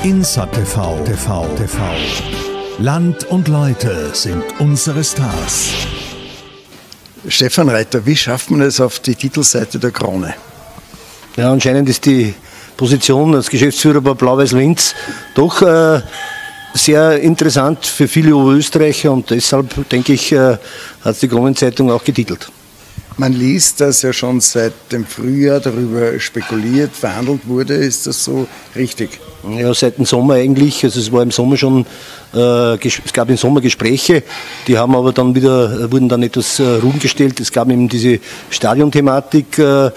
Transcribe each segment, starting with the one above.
Insat TV. Land und Leute sind unsere Stars. Stefan Reiter, wie schafft man es auf die Titelseite der Krone? Ja, anscheinend ist die Position als Geschäftsführer bei Blau-Weiß Linz doch sehr interessant für viele Oberösterreicher und deshalb, denke ich, hat es die Kronenzeitung auch getitelt. Man liest, dass ja schon seit dem Frühjahr darüber spekuliert, verhandelt wurde. Ist das so richtig? Ja, seit dem Sommer eigentlich. Also es war im Sommer schon, es gab im Sommer Gespräche, die haben aber dann wieder, wurden dann etwas ruhen gestellt. Es gab eben diese Stadionthematik,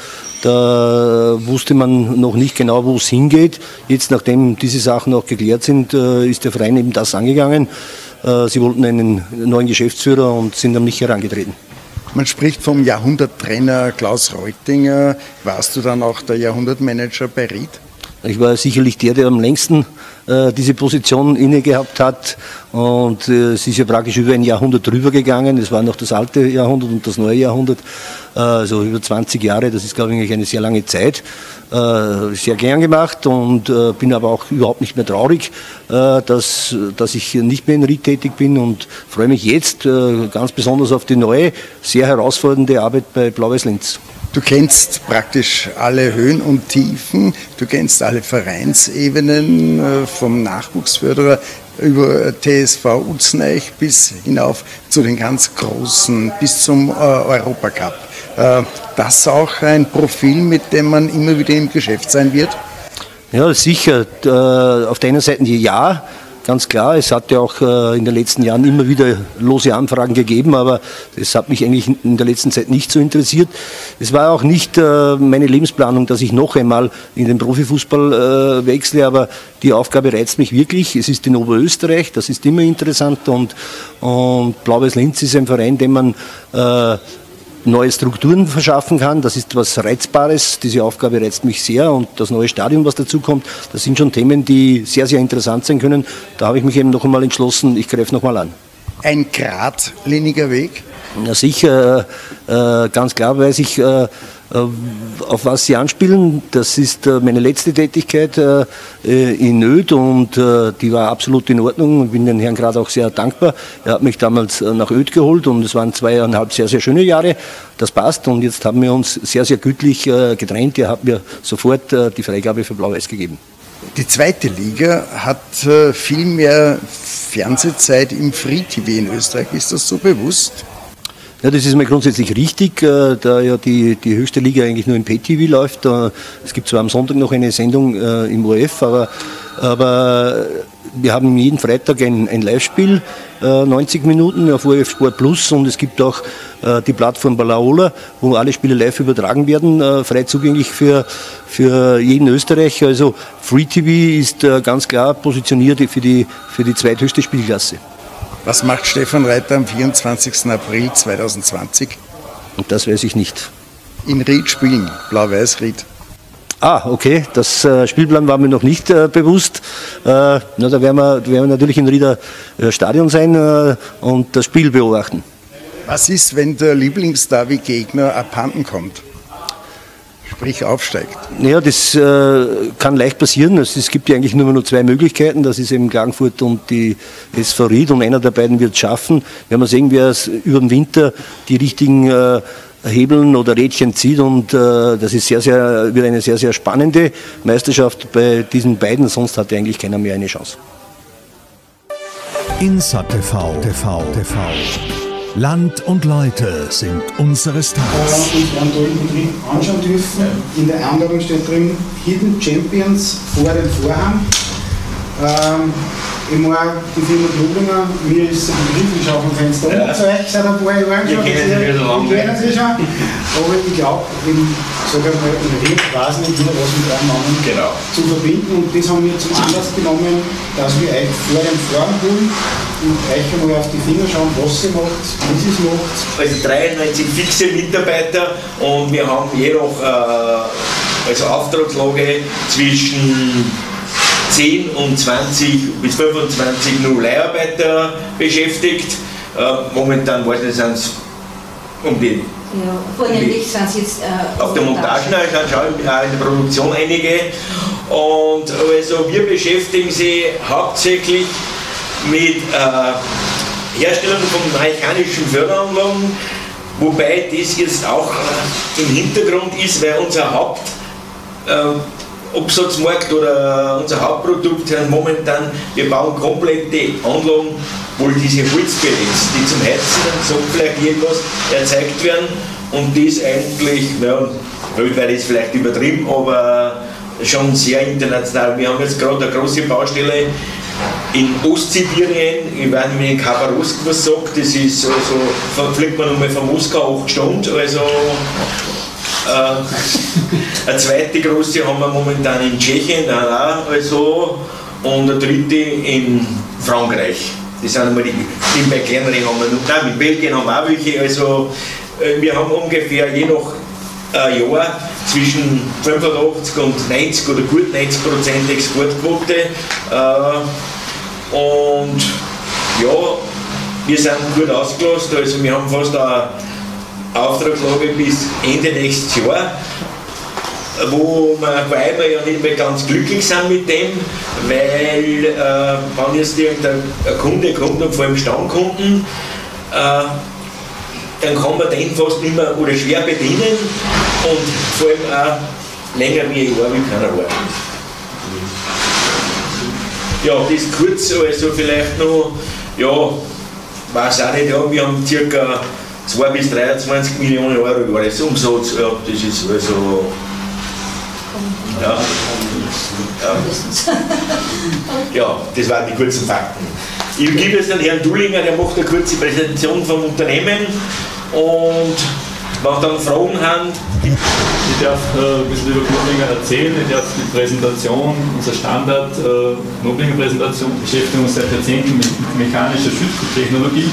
da wusste man noch nicht genau, wo es hingeht. Jetzt, nachdem diese Sachen auch geklärt sind, ist der Verein eben das angegangen. Sie wollten einen neuen Geschäftsführer und sind an mich herangetreten. Man spricht vom Jahrhunderttrainer Klaus Reutinger. Warst du dann auch der Jahrhundertmanager bei Ried? Ich war sicherlich der am längsten diese Position inne gehabt hat und es ist ja praktisch über ein Jahrhundert drüber gegangen. Es war noch das alte Jahrhundert und das neue Jahrhundert, also über 20 Jahre, das ist, glaube ich, eine sehr lange Zeit. Sehr gern gemacht und bin aber auch überhaupt nicht mehr traurig, dass ich nicht mehr in Ried tätig bin und freue mich jetzt ganz besonders auf die neue, sehr herausfordernde Arbeit bei Blau-Weiß Linz. Du kennst praktisch alle Höhen und Tiefen, du kennst alle Vereinsebenen, vom Nachwuchsförderer über TSV Utzneich bis hinauf zu den ganz Großen, bis zum Europacup. Das auch ein Profil, mit dem man immer wieder im Geschäft sein wird? Ja, sicher. Auf der einen Seite ja. Ganz klar, es hat ja auch in den letzten Jahren immer wieder lose Anfragen gegeben, aber das hat mich eigentlich in der letzten Zeit nicht so interessiert. Es war auch nicht meine Lebensplanung, dass ich noch einmal in den Profifußball wechsle, aber die Aufgabe reizt mich wirklich. Es ist in Oberösterreich, das ist immer interessant und Blau-Weiß Linz ist ein Verein, dem man neue Strukturen verschaffen kann. Das ist was Reizbares. Diese Aufgabe reizt mich sehr und das neue Stadion, was dazu kommt, das sind schon Themen, die sehr, sehr interessant sein können. Da habe ich mich eben noch einmal entschlossen, ich greife noch mal an. Ein geradliniger Weg? Ja, sicher, ganz klar weiß ich, auf was Sie anspielen. Das ist meine letzte Tätigkeit in Öd und die war absolut in Ordnung. Ich bin den Herrn gerade auch sehr dankbar. Er hat mich damals nach Öd geholt und es waren 2,5 sehr, sehr schöne Jahre. Das passt und jetzt haben wir uns sehr, sehr gütlich getrennt. Er hat mir sofort die Freigabe für Blau-Weiß gegeben. Die zweite Liga hat viel mehr Fernsehzeit im Free TV in Österreich. Ist das so bewusst? Ja, das ist mir grundsätzlich richtig, da ja die höchste Liga eigentlich nur im Pay-TV läuft. Es gibt zwar am Sonntag noch eine Sendung im ORF, aber wir haben jeden Freitag ein Live-Spiel, 90 Minuten auf ORF Sport Plus und es gibt auch die Plattform Balaola, wo alle Spiele live übertragen werden, frei zugänglich für jeden Österreicher. Also Free TV ist ganz klar positioniert für die zweithöchste Spielklasse. Was macht Stefan Reiter am 24. April 2020? Und das weiß ich nicht. In Ried spielen, Blau-Weiß Ried. Ah, okay, das Spielplan war mir noch nicht bewusst. Da werden wir natürlich in Rieder Stadion sein und das Spiel beobachten. Was ist, wenn der Lieblingsderby-Gegner abhanden kommt? Sprich aufsteigt. Ja, das kann leicht passieren. Es gibt ja eigentlich nur noch zwei Möglichkeiten. Das ist eben Klagenfurt und die SV Ried und einer der beiden wird es schaffen. Wenn wir sehen, wer es über den Winter die richtigen Hebeln oder Rädchen zieht und das ist wird eine sehr, sehr spannende Meisterschaft bei diesen beiden. Sonst hat eigentlich keiner mehr eine Chance. Insat TV. Land und Leute sind unsere Stars. Und einen tollen Betrieb anschauen dürfen. In der Anmeldung steht drin Hidden Champions vor dem Vorhang. Ich mag die Firma Knoblinger, mir ist ein Begriff, ich schaue vom Fenster um zu euch, seit ein paar Jahren schon. Wir kennen sie schon. Aber ich glaube, sage ich mal, in Ried weiß nicht jeder, was mit einem Mann zu verbinden. Und das haben wir zum Anlass genommen, dass wir euch vor dem Vorhang holen und euch einmal auf die Finger schauen, was sie macht, wie sie es macht. Also 93 fixe Mitarbeiter und wir haben jedoch also Auftragslage zwischen 10 und 20 bis 25 nur Leiharbeiter beschäftigt. Momentan sind es um die Ja, vornehmlich sind sie jetzt auf der Montage, auch in der Produktion einige. Und also wir beschäftigen sie hauptsächlich mit Herstellung von mechanischen Förderanlagen, wobei das jetzt auch im Hintergrund ist, weil unser Hauptabsatzmarkt oder unser Hauptprodukt sind momentan, wir bauen komplette Anlagen, wo diese Holzpellets, die zum Heizen, so vielleicht irgendwas erzeugt werden, und das eigentlich, ja, weltweit ist vielleicht übertrieben, aber schon sehr international. Wir haben jetzt gerade eine große Baustelle in Ostsibirien, ich weiß nicht, in Khabarovsk was sagt, das ist also, fliegt man nochmal von Moskau 8 Stunden, also eine zweite große haben wir momentan in Tschechien, also, und eine dritte in Frankreich. Das sind einmal die bei kleineren haben wir noch, nein, mit Belgien haben wir auch welche, also wir haben ungefähr je nach Jahr zwischen 85 und 90 oder gut 90% Exportquote, und ja, wir sind gut ausgelastet, also wir haben fast eine Auftragslage bis Ende nächstes Jahr, wobei wir ja nicht mehr ganz glücklich sind mit dem, weil wenn jetzt irgendein Kunde kommt, und vor allem Stammkunden, dann kann man den fast nicht mehr oder schwer bedienen und vor allem auch länger wie ein Jahr will keiner arbeiten. Ja, das kurz, also vielleicht noch, ja, weiß auch nicht, ja, wir haben ca. 2 bis 23 Millionen Euro Jahresumsatz, ja, das ist also, ja, das waren die kurzen Fakten. Ich gebe jetzt den Herrn Dullinger, der macht eine kurze Präsentation vom Unternehmen, und wenn dann Fragen haben. Ich darf ein bisschen über Knoblinger erzählen, ich darf die Präsentation, unser Standard Knoblinger Präsentation, beschäftigen uns seit Jahrzehnten mit mechanischer Schüttgutechnologie.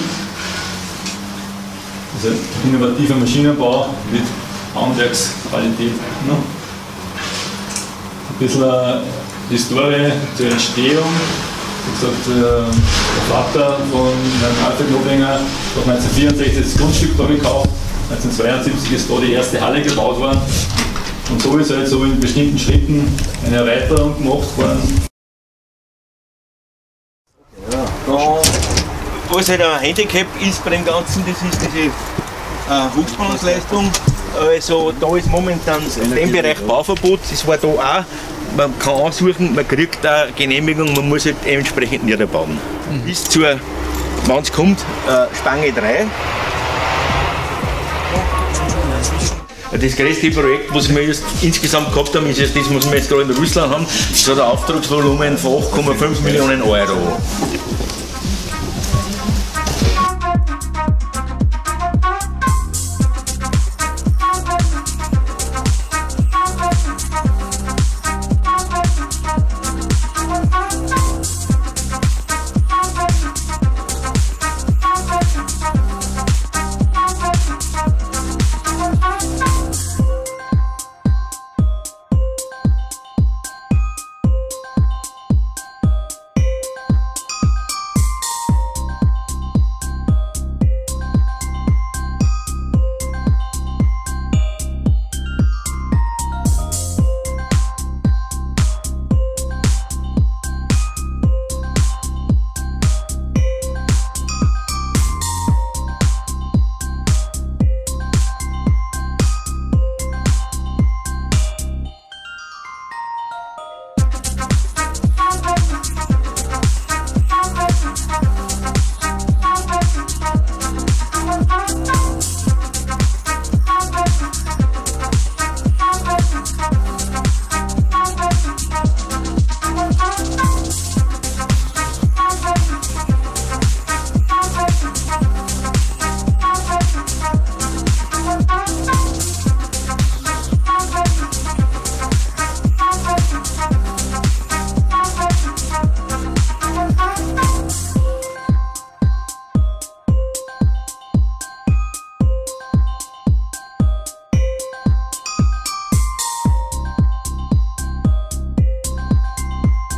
Also innovativer Maschinenbau mit Handwerksqualität. Ne? Ein bisschen Historie zur Entstehung. Wie gesagt, der Vater von Herrn Alfred Knoblinger hat 1964 das Grundstück da gekauft, 1972 ist da die erste Halle gebaut worden, und so ist halt so in bestimmten Schritten eine Erweiterung gemacht worden. Was halt ein Handicap ist bei dem Ganzen, das ist diese Hochspannungsleistung. Also da ist momentan in dem Bereich Bauverbot, das war da auch. Man kann aussuchen, man kriegt eine Genehmigung, man muss halt entsprechend niederbauen. Bis zur, wenn es kommt, Spange 3. Das größte Projekt, was wir jetzt insgesamt gehabt haben, ist jetzt das, was wir jetzt gerade in Russland haben. Das hat ein Auftragsvolumen von 8,5 Millionen Euro.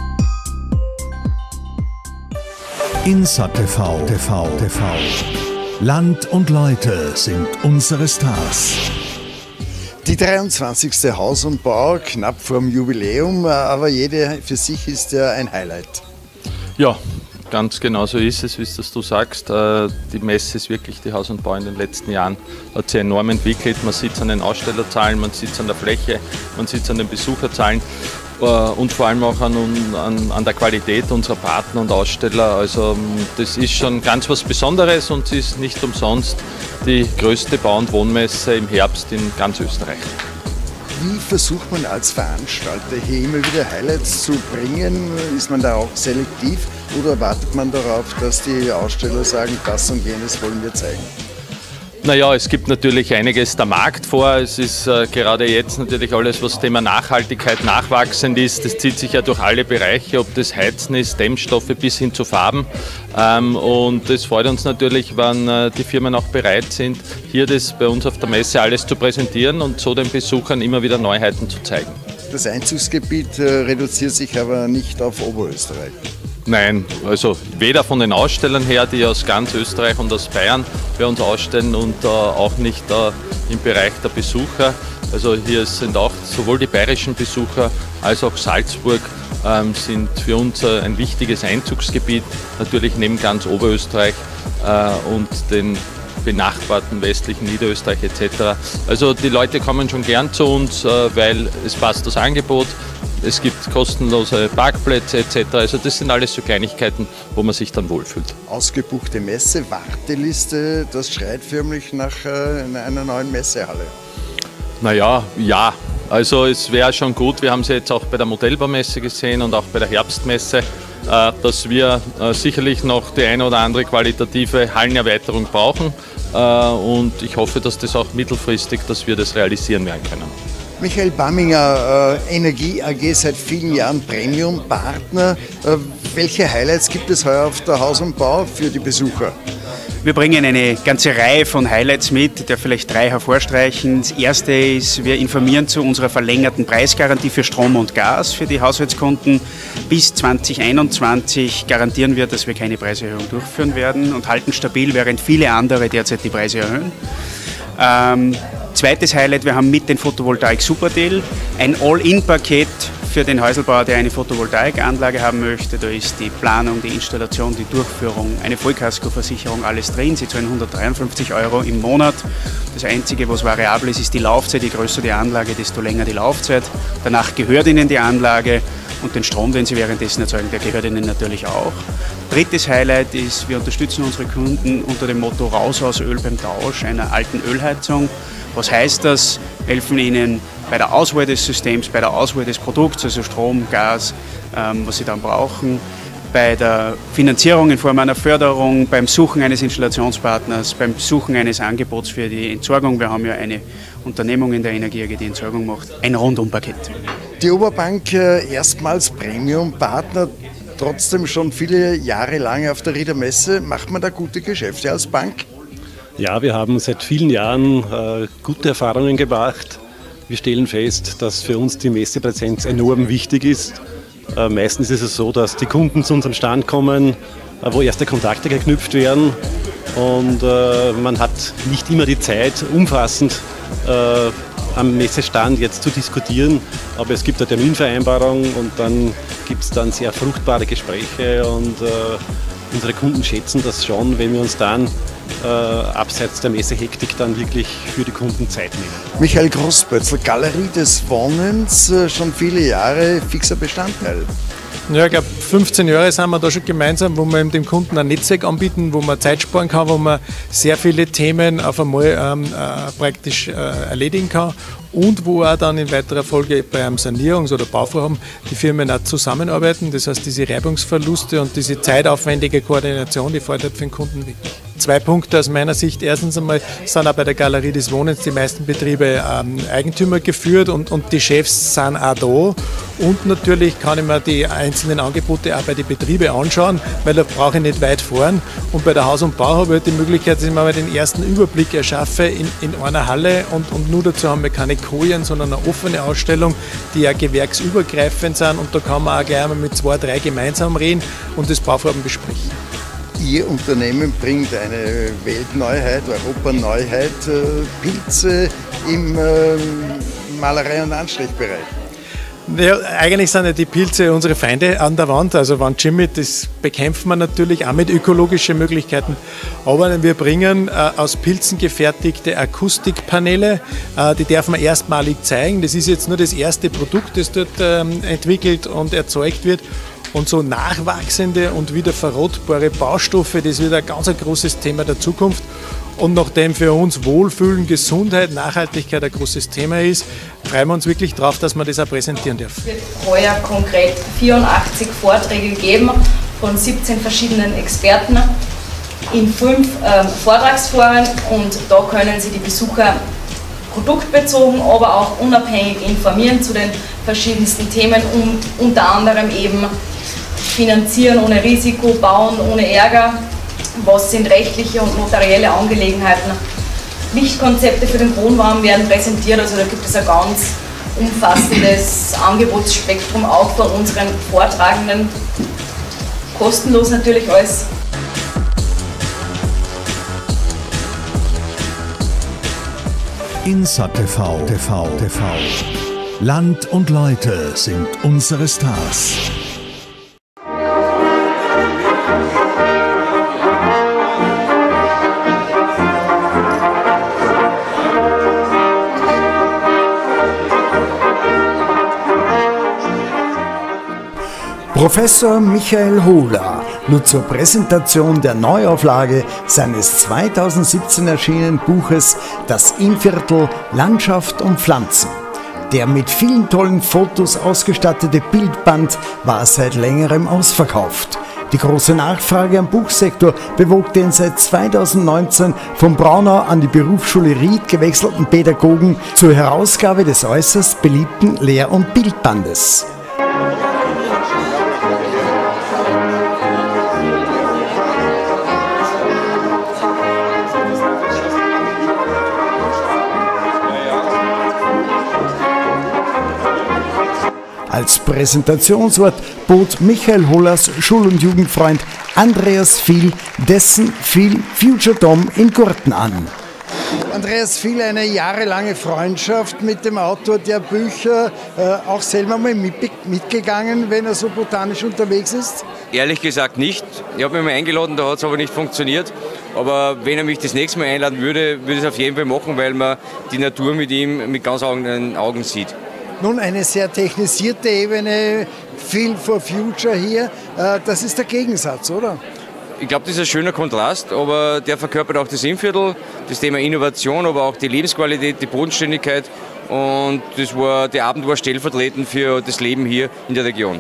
INSA TV. Land und Leute sind unsere Stars. Die 23. Haus und Bau, knapp vorm Jubiläum, aber jede für sich ist ja ein Highlight. Ja, ganz genau so ist es, wie du sagst. Die Messe ist wirklich, die Haus und Bau in den letzten Jahren hat sich enorm entwickelt. Man sieht es an den Ausstellerzahlen, man sieht es an der Fläche, man sieht es an den Besucherzahlen und vor allem auch an der Qualität unserer Partner und Aussteller. Also das ist schon ganz was Besonderes und es ist nicht umsonst die größte Bau- und Wohnmesse im Herbst in ganz Österreich. Wie versucht man als Veranstalter hier immer wieder Highlights zu bringen? Ist man da auch selektiv oder wartet man darauf, dass die Aussteller sagen, das und jenes wollen wir zeigen? Naja, es gibt natürlich einiges der Markt vor. Es ist gerade jetzt natürlich alles, was Thema Nachhaltigkeit nachwachsend ist. Das zieht sich ja durch alle Bereiche, ob das Heizen ist, Dämmstoffe bis hin zu Farben. Und es freut uns natürlich, wenn die Firmen auch bereit sind, hier das bei uns auf der Messe alles zu präsentieren und so den Besuchern immer wieder Neuheiten zu zeigen. Das Einzugsgebiet reduziert sich aber nicht auf Oberösterreich. Nein, also weder von den Ausstellern her, die aus ganz Österreich und aus Bayern bei uns ausstellen und auch nicht im Bereich der Besucher. Also hier sind auch sowohl die bayerischen Besucher als auch Salzburg sind für uns ein wichtiges Einzugsgebiet, natürlich neben ganz Oberösterreich und den benachbarten westlichen Niederösterreich etc. Also die Leute kommen schon gern zu uns, weil es passt das Angebot. Es gibt kostenlose Parkplätze etc. Also das sind alles so Kleinigkeiten, wo man sich dann wohlfühlt. Ausgebuchte Messe, Warteliste, das schreit förmlich nach einer neuen Messehalle. Naja, ja. Also es wäre schon gut, wir haben es jetzt auch bei der Modellbaumesse gesehen und auch bei der Herbstmesse, dass wir sicherlich noch die eine oder andere qualitative Hallenerweiterung brauchen. Und ich hoffe, dass das auch mittelfristig, dass wir das realisieren werden können. Michael Bamminger, Energie AG seit vielen Jahren Premium-Partner. Welche Highlights gibt es heuer auf der Haus und Bau für die Besucher? Wir bringen eine ganze Reihe von Highlights mit, der vielleicht 3 hervorstreichen. Das erste ist, wir informieren zu unserer verlängerten Preisgarantie für Strom und Gas für die Haushaltskunden. Bis 2021 garantieren wir, dass wir keine Preiserhöhung durchführen werden und halten stabil, während viele andere derzeit die Preise erhöhen. Zweites Highlight, wir haben mit den Photovoltaik Superdeal ein All-In-Paket für den Häuselbauer, der eine Photovoltaikanlage haben möchte. Da ist die Planung, die Installation, die Durchführung, eine Vollkaskoversicherung, alles drin. Sie zahlen 153 € im Monat. Das Einzige, was variabel ist, ist die Laufzeit. Je größer die Anlage, desto länger die Laufzeit. Danach gehört Ihnen die Anlage und den Strom, den Sie währenddessen erzeugen, der gehört Ihnen natürlich auch. Drittes Highlight ist, wir unterstützen unsere Kunden unter dem Motto Raus aus Öl beim Tausch einer alten Ölheizung. Was heißt das? Wir helfen Ihnen bei der Auswahl des Systems, bei der Auswahl des Produkts, also Strom, Gas, was Sie dann brauchen, bei der Finanzierung in Form einer Förderung, beim Suchen eines Installationspartners, beim Suchen eines Angebots für die Entsorgung. Wir haben ja eine Unternehmung in der Energie AG, die Entsorgung macht. Ein Rundumpaket. Die Oberbank erstmals Premium-Partner, trotzdem schon viele Jahre lang auf der Rieder Messe. Macht man da gute Geschäfte als Bank? Ja, wir haben seit vielen Jahren gute Erfahrungen gemacht. Wir stellen fest, dass für uns die Messepräsenz enorm wichtig ist. Meistens ist es so, dass die Kunden zu unserem Stand kommen, wo erste Kontakte geknüpft werden und man hat nicht immer die Zeit, umfassend am Messestand jetzt zu diskutieren, aber es gibt eine Terminvereinbarung und dann gibt es dann sehr fruchtbare Gespräche und unsere Kunden schätzen das schon, wenn wir uns dann abseits der Messehektik dann wirklich für die Kunden Zeit nehmen. Michael Großbötzl, Galerie des Wohnens, schon viele Jahre fixer Bestandteil. Ja, ich glaube 15 Jahre sind wir da schon gemeinsam, wo wir dem Kunden ein Netzwerk anbieten, wo man Zeit sparen kann, wo man sehr viele Themen auf einmal praktisch erledigen kann und wo auch dann in weiterer Folge bei einem Sanierungs- oder Bauvorhaben die Firmen auch zusammenarbeiten. Das heißt, diese Reibungsverluste und diese zeitaufwendige Koordination, die fordert für den Kunden wirklich. 2 Punkte aus meiner Sicht. Erstens einmal sind auch bei der Galerie des Wohnens die meisten Betriebe Eigentümer geführt und die Chefs sind auch da. Und natürlich kann ich mir die einzelnen Angebote auch bei den Betrieben anschauen, weil da brauche ich nicht weit fahren. Und bei der Haus und Bau habe ich die Möglichkeit, dass ich mir mal den ersten Überblick erschaffe in einer Halle und nur dazu haben wir keine Kojen, sondern eine offene Ausstellung, die ja gewerksübergreifend sind und da kann man auch gleich einmal mit 2, 3 gemeinsam reden und das Bauvorhaben besprechen. Ihr Unternehmen bringt eine Weltneuheit, Europaneuheit, Pilze im Malerei- und Anstrichbereich. Ja, eigentlich sind ja die Pilze unsere Feinde an der Wand. Also Wandschimmet, das bekämpfen wir natürlich auch mit ökologischen Möglichkeiten. Aber wir bringen aus Pilzen gefertigte Akustikpaneele. Die dürfen wir erstmalig zeigen. Das ist jetzt nur das erste Produkt, das dort entwickelt und erzeugt wird. Und so nachwachsende und wieder verrotbare Baustoffe, das wird ein ganz großes Thema der Zukunft. Und nachdem für uns Wohlfühlen, Gesundheit, Nachhaltigkeit ein großes Thema ist, freuen wir uns wirklich darauf, dass wir das auch präsentieren dürfen. Es wird heuer konkret 84 Vorträge geben von 17 verschiedenen Experten in 5 Vortragsforen, und da können Sie die Besucher produktbezogen, aber auch unabhängig informieren zu den verschiedensten Themen, unter anderem eben Finanzieren ohne Risiko, Bauen ohne Ärger. Was sind rechtliche und notarielle Angelegenheiten? Lichtkonzepte für den Wohnraum werden präsentiert, also da gibt es ein ganz umfassendes Angebotsspektrum auch von unseren Vortragenden. Kostenlos natürlich alles. INSA TV. Land und Leute sind unsere Stars. Professor Michael Hohler lud zur Präsentation der Neuauflage seines 2017 erschienenen Buches Das Innviertel Landschaft und Pflanzen. Der mit vielen tollen Fotos ausgestattete Bildband war seit längerem ausverkauft. Die große Nachfrage am Buchsektor bewog den seit 2019 von Braunau an die Berufsschule Ried gewechselten Pädagogen zur Herausgabe des äußerst beliebten Lehr- und Bildbandes. Als Präsentationsort bot Michael Hohlers Schul- und Jugendfreund Andreas Viel dessen Viel Future Dom in Gurten an. Andreas Viel, eine jahrelange Freundschaft mit dem Autor der Bücher, auch selber mal mitgegangen, wenn er so botanisch unterwegs ist? Ehrlich gesagt nicht. Ich habe mich mal eingeladen, da hat es aber nicht funktioniert. Aber wenn er mich das nächste Mal einladen würde, würde ich es auf jeden Fall machen, weil man die Natur mit ihm mit ganz anderen Augen sieht. Nun, eine sehr technisierte Ebene, Feel for Future hier, das ist der Gegensatz, oder? Ich glaube, das ist ein schöner Kontrast, aber der verkörpert auch das Innviertel, das Thema Innovation, aber auch die Lebensqualität, die Bodenständigkeit, und der Abend war stellvertretend für das Leben hier in der Region.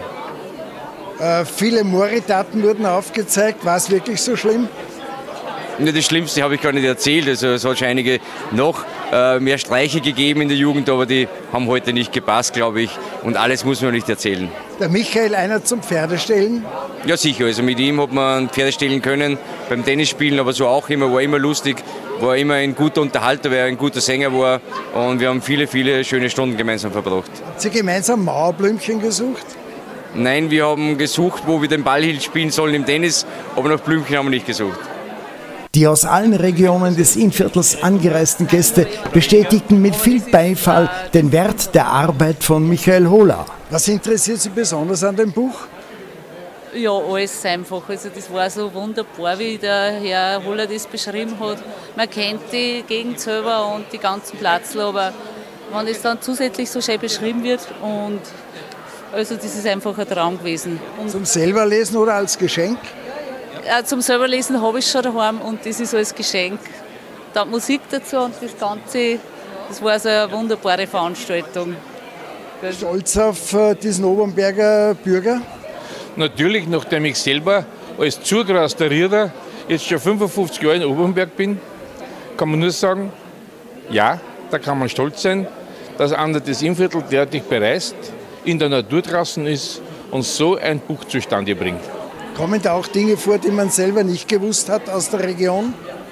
Viele Mooritaten wurden aufgezeigt, war es wirklich so schlimm? Das Schlimmste habe ich gar nicht erzählt. Also es hat schon einige noch mehr Streiche gegeben in der Jugend, aber die haben heute nicht gepasst, glaube ich. Und alles muss man nicht erzählen. Der Michael, einer zum Pferdestellen? Ja, sicher. Also mit ihm hat man Pferde stellen können beim Tennisspielen, aber so auch immer, war immer lustig, war immer ein guter Unterhalter, weil er ein guter Sänger war. Und wir haben viele, viele schöne Stunden gemeinsam verbracht. Habt ihr gemeinsam Mauerblümchen gesucht? Nein, wir haben gesucht, wo wir den Ball spielen sollen im Tennis, aber nach Blümchen haben wir nicht gesucht. Die aus allen Regionen des Innviertels angereisten Gäste bestätigten mit viel Beifall den Wert der Arbeit von Michael Hohler. Was interessiert Sie besonders an dem Buch? Ja, alles einfach. Also das war so wunderbar, wie der Herr Hohler das beschrieben hat. Man kennt die Gegend selber und die ganzen Plätze, aber wenn es dann zusätzlich so schön beschrieben wird, und also das ist einfach ein Traum gewesen. Und zum selber lesen oder als Geschenk? Zum selber lesen habe ich schon daheim, und das ist als Geschenk. Da Musik dazu und das Ganze, das war so eine wunderbare Veranstaltung. Stolz auf diesen Obernberger Bürger? Natürlich, nachdem ich selber als zugerausterierter jetzt schon 55 Jahre in Obernberg bin, kann man nur sagen, ja, da kann man stolz sein, dass einer das Innviertel derartig bereist, in der Natur draußen ist und so ein Buch zustande bringt. Kommen da auch Dinge vor, die man selber nicht gewusst hat aus der Region?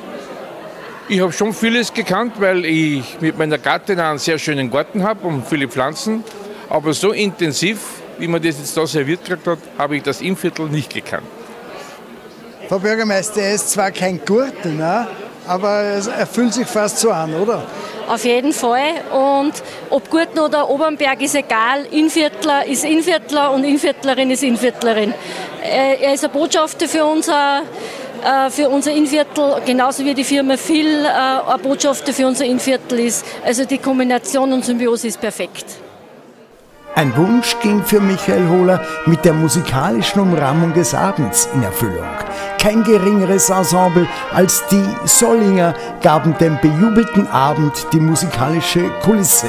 Ich habe schon vieles gekannt, weil ich mit meiner Gattin einen sehr schönen Garten habe und viele Pflanzen. Aber so intensiv, wie man das jetzt da serviert gekriegt hat, habe ich das Innviertel nicht gekannt. Frau Bürgermeister, er ist zwar kein Gurtner, aber er fühlt sich fast so an, oder? Auf jeden Fall. Und ob Gurten oder Obernberg ist egal. Innviertler ist Innviertler und Innviertlerin ist Innviertlerin. Er ist ein Botschafter für unser Innviertel, genauso wie die Firma Phil ein Botschafter für unser Innviertel ist. Also die Kombination und Symbiose ist perfekt. Ein Wunsch ging für Michael Hohler mit der musikalischen Umrahmung des Abends in Erfüllung. Kein geringeres Ensemble als die Sollinger gaben dem bejubelten Abend die musikalische Kulisse.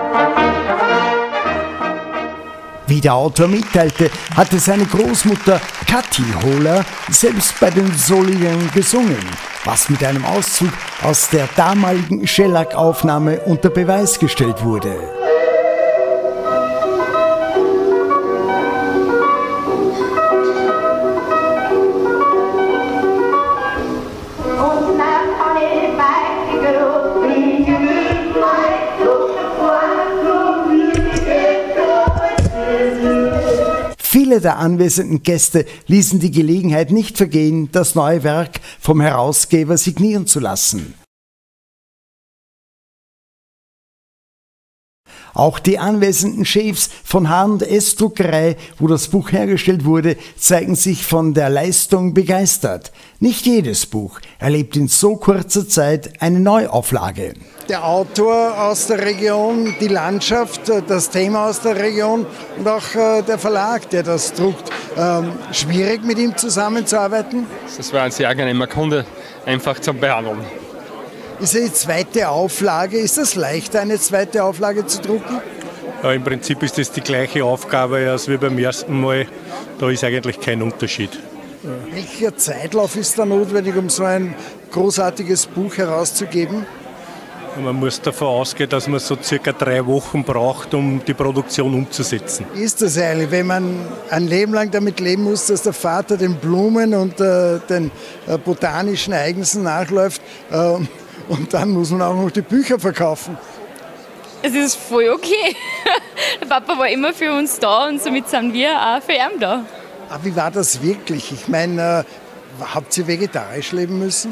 Wie der Autor mitteilte, hatte seine Großmutter Kathi Hohler selbst bei den Sollingern gesungen, was mit einem Auszug aus der damaligen Schellack-Aufnahme unter Beweis gestellt wurde. Viele der anwesenden Gäste ließen die Gelegenheit nicht vergehen, das neue Werk vom Herausgeber signieren zu lassen. Auch die anwesenden Chefs von H&S Druckerei, wo das Buch hergestellt wurde, zeigen sich von der Leistung begeistert. Nicht jedes Buch erlebt in so kurzer Zeit eine Neuauflage. Der Autor aus der Region, die Landschaft, das Thema aus der Region und auch der Verlag, der das druckt. Schwierig, mit ihm zusammenzuarbeiten? Das war ein sehr angenehmer Kunde, einfach zum Behandeln. Ist die zweite Auflage, ist es leichter, eine zweite Auflage zu drucken? Ja, im Prinzip ist das die gleiche Aufgabe als wie beim ersten Mal. Da ist eigentlich kein Unterschied. Welcher Zeitlauf ist da notwendig, um so ein großartiges Buch herauszugeben? Man muss davon ausgehen, dass man so circa 3 Wochen braucht, um die Produktion umzusetzen. Wie ist das eigentlich, wenn man ein Leben lang damit leben muss, dass der Vater den Blumen und den botanischen Ereignissen nachläuft und dann muss man auch noch die Bücher verkaufen? Es ist voll okay. Der Papa war immer für uns da und somit sind wir auch für ihn da. Aber wie war das wirklich? Ich meine, habt ihr vegetarisch leben müssen?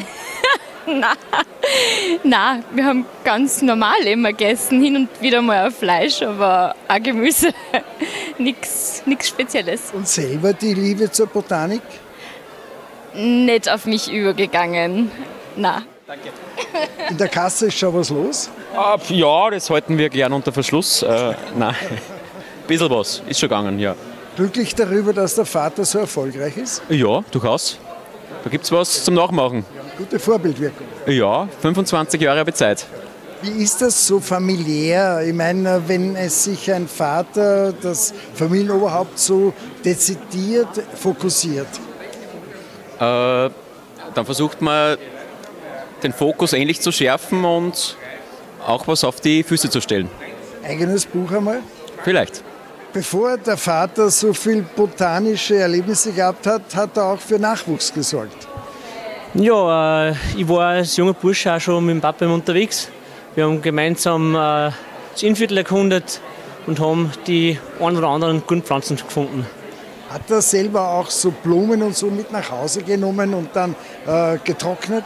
Nein, wir haben ganz normal immer gegessen, hin und wieder mal Fleisch, aber auch Gemüse. Nichts Spezielles. Und selber die Liebe zur Botanik? Nicht auf mich übergegangen. Nein. Danke. In der Kasse ist schon was los? Ja, das halten wir gern unter Verschluss. Nein, ein bisschen was ist schon gegangen, ja. Glücklich darüber, dass der Vater so erfolgreich ist? Ja, durchaus. Da gibt es was zum Nachmachen. Gute Vorbildwirkung. Ja, 25 Jahre habe ich Zeit. Wie ist das so familiär? Ich meine, wenn es sich ein Vater, das Familienoberhaupt so dezidiert fokussiert? Dann versucht man, den Fokus ähnlich zu schärfen und auch was auf die Füße zu stellen. Eigenes Buch einmal? Vielleicht. Bevor der Vater so viel botanische Erlebnisse gehabt hat, hat er auch für Nachwuchs gesorgt. Ja, ich war als junger Bursche auch schon mit dem Papa unterwegs. Wir haben gemeinsam das Innviertel erkundet und haben die ein oder anderen guten Pflanzen gefunden. Hat er selber auch so Blumen und so mit nach Hause genommen und dann getrocknet?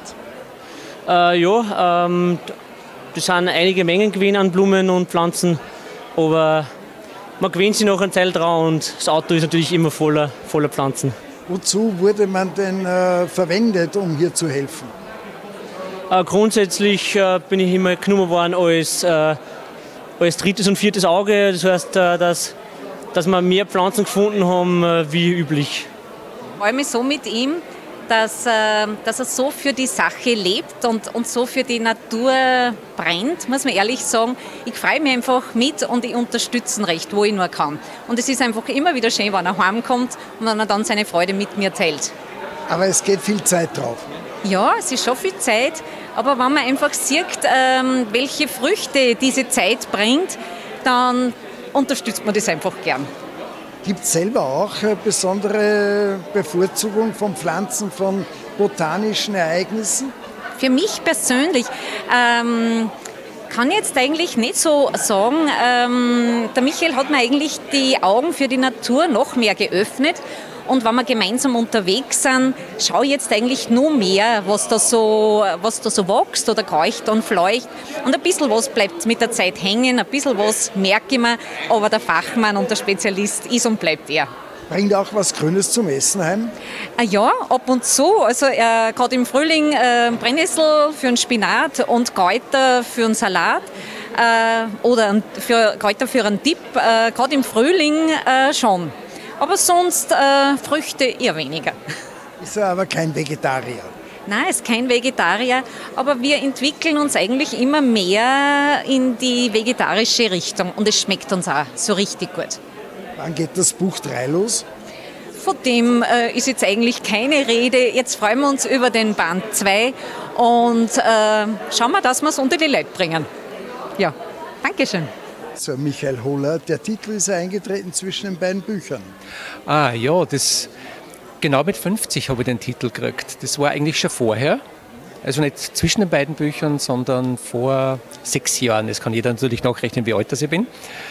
Ja, das sind einige Mengen gewesen an Blumen und Pflanzen, aber man gewöhnt sich noch eine Zeit dran und das Auto ist natürlich immer voller Pflanzen. Wozu wurde man denn verwendet, um hier zu helfen? Grundsätzlich bin ich immer genommen worden als drittes und viertes Auge. Das heißt, dass wir mehr Pflanzen gefunden haben wie üblich. Ich freue mich so mit ihm, dass er so für die Sache lebt und so für die Natur brennt, muss man ehrlich sagen. Ich freue mich einfach mit und ich unterstütze ihn recht, wo ich nur kann. Und es ist einfach immer wieder schön, wenn er heimkommt und wenn er dann seine Freude mit mir teilt. Aber es geht viel Zeit drauf. Ja, es ist schon viel Zeit, aber wenn man einfach sieht, welche Früchte diese Zeit bringt, dann unterstützt man das einfach gern. Gibt es selber auch eine besondere Bevorzugung von Pflanzen, von botanischen Ereignissen? Für mich persönlich kann ich jetzt eigentlich nicht so sagen. Der Michael hat mir eigentlich die Augen für die Natur noch mehr geöffnet Und wenn wir gemeinsam unterwegs sind, schaue ich jetzt eigentlich nur mehr, was da so wächst oder kreucht und fleucht. Und ein bisschen was bleibt mit der Zeit hängen, ein bisschen was merke ich mir, aber der Fachmann und der Spezialist ist und bleibt er. Bringt auch was Grünes zum Essen heim? Ja, ab und zu. Also gerade im Frühling Brennnessel für einen Spinat und Kräuter für einen Salat. Oder Kräuter für einen Dip, gerade im Frühling schon. Aber sonst Früchte eher weniger. Ist er aber kein Vegetarier? Nein, er ist kein Vegetarier, aber wir entwickeln uns eigentlich immer mehr in die vegetarische Richtung und es schmeckt uns auch so richtig gut. Wann geht das Buch 3 los? Von dem ist jetzt eigentlich keine Rede. Jetzt freuen wir uns über den Band 2 und schauen wir, dass wir es unter die Leute bringen. Ja, Dankeschön. So, Michael Holler, der Titel ist ja eingetreten zwischen den beiden Büchern. Ah ja, genau mit 50 habe ich den Titel gekriegt. Das war eigentlich schon vorher. Also nicht zwischen den beiden Büchern, sondern vor 6 Jahren. Das kann jeder natürlich nachrechnen, wie alt ich bin.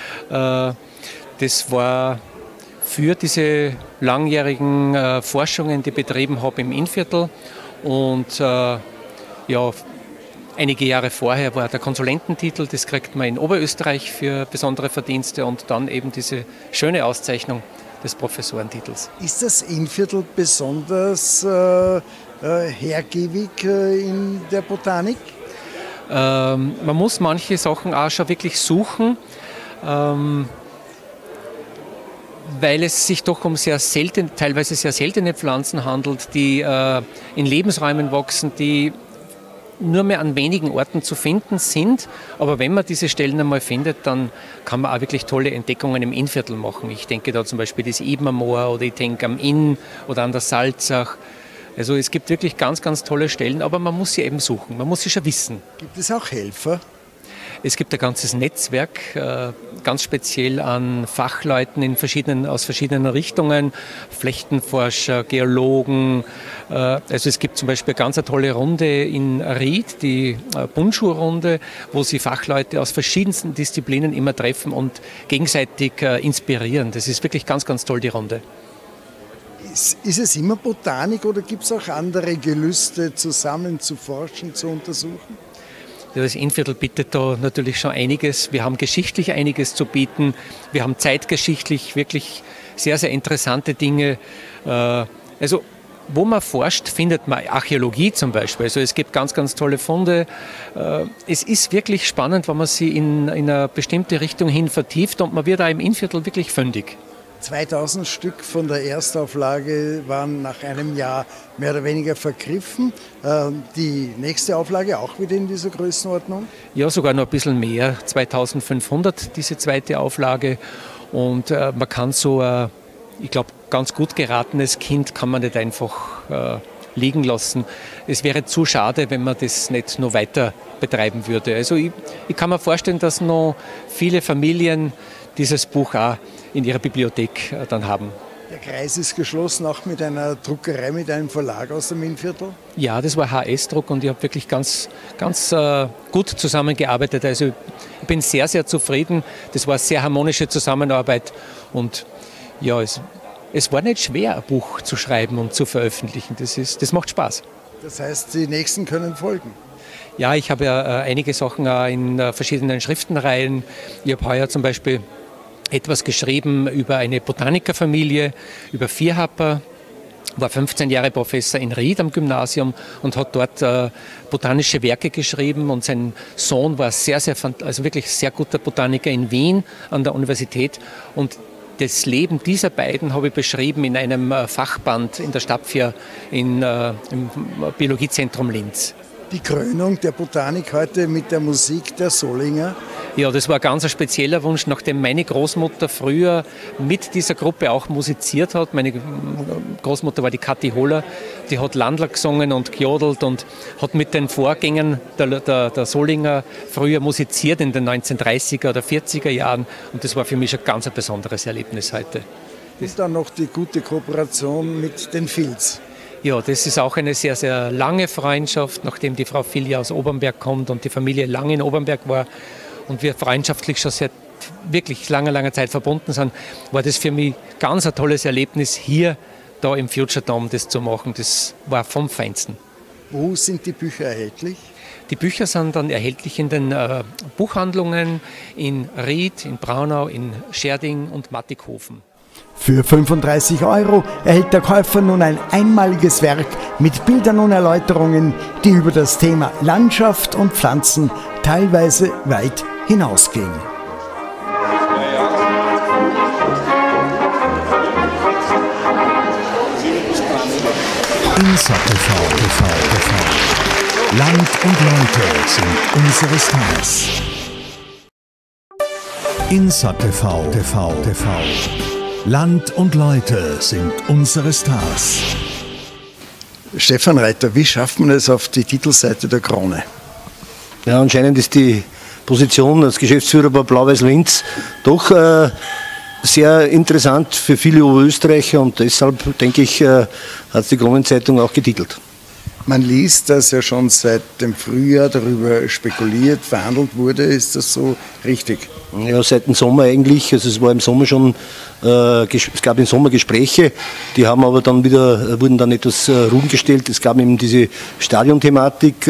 Das war für diese langjährigen Forschungen, die ich betrieben habe im Innviertel. Und ja, einige Jahre vorher war der Konsulententitel, das kriegt man in Oberösterreich für besondere Verdienste und dann eben diese schöne Auszeichnung des Professorentitels. Ist das Innviertel besonders hergiebig in der Botanik? Man muss manche Sachen auch schon wirklich suchen, weil es sich doch um teilweise sehr seltene Pflanzen handelt, die in Lebensräumen wachsen, die nur mehr an wenigen Orten zu finden sind. Aber wenn man diese Stellen einmal findet, dann kann man auch wirklich tolle Entdeckungen im Innviertel machen. Ich denke da zum Beispiel das Ebenermoor oder ich denke am Inn oder an der Salzach. Also es gibt wirklich ganz, ganz tolle Stellen, aber man muss sie eben suchen, man muss sie schon wissen. Gibt es auch Helfer? Es gibt ein ganzes Netzwerk, ganz speziell an Fachleuten aus verschiedenen Richtungen, Flechtenforscher, Geologen. Also es gibt zum Beispiel eine ganz tolle Runde in Ried, die Bundschuh-Runde, wo sich Fachleute aus verschiedensten Disziplinen immer treffen und gegenseitig inspirieren. Das ist wirklich ganz, ganz toll, die Runde. Ist es immer Botanik oder gibt es auch andere Gelüste, zu sammeln, zu forschen, zu untersuchen? Das Innviertel bietet da natürlich schon einiges. Wir haben geschichtlich einiges zu bieten. Wir haben zeitgeschichtlich wirklich sehr, sehr interessante Dinge. Also wo man forscht, findet man Archäologie zum Beispiel. Also es gibt ganz, ganz tolle Funde. Es ist wirklich spannend, wenn man sie in eine bestimmte Richtung hin vertieft und man wird da im Innviertel wirklich fündig. 2000 Stück von der Erstauflage waren nach einem Jahr mehr oder weniger vergriffen. Die nächste Auflage auch wieder in dieser Größenordnung? Ja, sogar noch ein bisschen mehr. 2500 diese zweite Auflage. Und man kann so, ich glaube, ganz gut geratenes Kind kann man nicht einfach liegen lassen. Es wäre zu schade, wenn man das nicht noch weiter betreiben würde. Also ich kann mir vorstellen, dass noch viele Familien dieses Buch auch in ihrer Bibliothek dann haben. Der Kreis ist geschlossen, auch mit einer Druckerei, mit einem Verlag aus dem Innviertel? Ja, das war HS-Druck und ich habe wirklich ganz, ganz gut zusammengearbeitet. Also ich bin sehr, sehr zufrieden. Das war eine sehr harmonische Zusammenarbeit und ja, es war nicht schwer, ein Buch zu schreiben und zu veröffentlichen. Das macht Spaß. Das heißt, die nächsten können folgen? Ja, ich habe ja einige Sachen in verschiedenen Schriftenreihen. Ich habe heuer zum Beispiel etwas geschrieben über eine Botanikerfamilie, über Vierhapper, war 15 Jahre Professor in Ried am Gymnasium und hat dort botanische Werke geschrieben und sein Sohn war also wirklich sehr guter Botaniker in Wien an der Universität und das Leben dieser beiden habe ich beschrieben in einem Fachband in der Stadtfia im Biologiezentrum Linz. Die Krönung der Botanik heute mit der Musik der Solinger? Ja, das war ein ganz spezieller Wunsch, nachdem meine Großmutter früher mit dieser Gruppe auch musiziert hat. Meine Großmutter war die Kathi Holler, die hat Landler gesungen und gejodelt und hat mit den Vorgängern der Solinger früher musiziert in den 1930er oder 40er Jahren und das war für mich ein ganz besonderes Erlebnis heute. Und dann noch die gute Kooperation mit den Filz. Ja, das ist auch eine sehr, sehr lange Freundschaft, nachdem die Frau Filja aus Obernberg kommt und die Familie lange in Obernberg war und wir freundschaftlich schon seit wirklich langer Zeit verbunden sind, war das für mich ganz ein tolles Erlebnis, hier da im Future Dome das zu machen, das war vom Feinsten. Wo sind die Bücher erhältlich? Die Bücher sind dann erhältlich in den Buchhandlungen in Ried, in Braunau, in Scherding und Mattighofen. Für 35 € erhält der Käufer nun ein einmaliges Werk mit Bildern und Erläuterungen, die über das Thema Landschaft und Pflanzen teilweise weit hinausgehen. INSA TV. Land und Leute sind unsere Stars. INSA TV. Land und Leute sind unsere Stars. Stefan Reiter, wie schafft man es auf die Titelseite der Krone? Ja, anscheinend ist die Position als Geschäftsführer bei Blau-Weiß Linz doch sehr interessant für viele Oberösterreicher und deshalb, denke ich, hat die Kronenzeitung auch getitelt. Man liest, dass ja schon seit dem Frühjahr darüber spekuliert, verhandelt wurde. Ist das so richtig? Ja, seit dem Sommer eigentlich. Also es war im Sommer schon, es gab im Sommer Gespräche, die haben aber dann wieder, wurden dann etwas ruhen gestellt. Es gab eben diese Stadionthematik,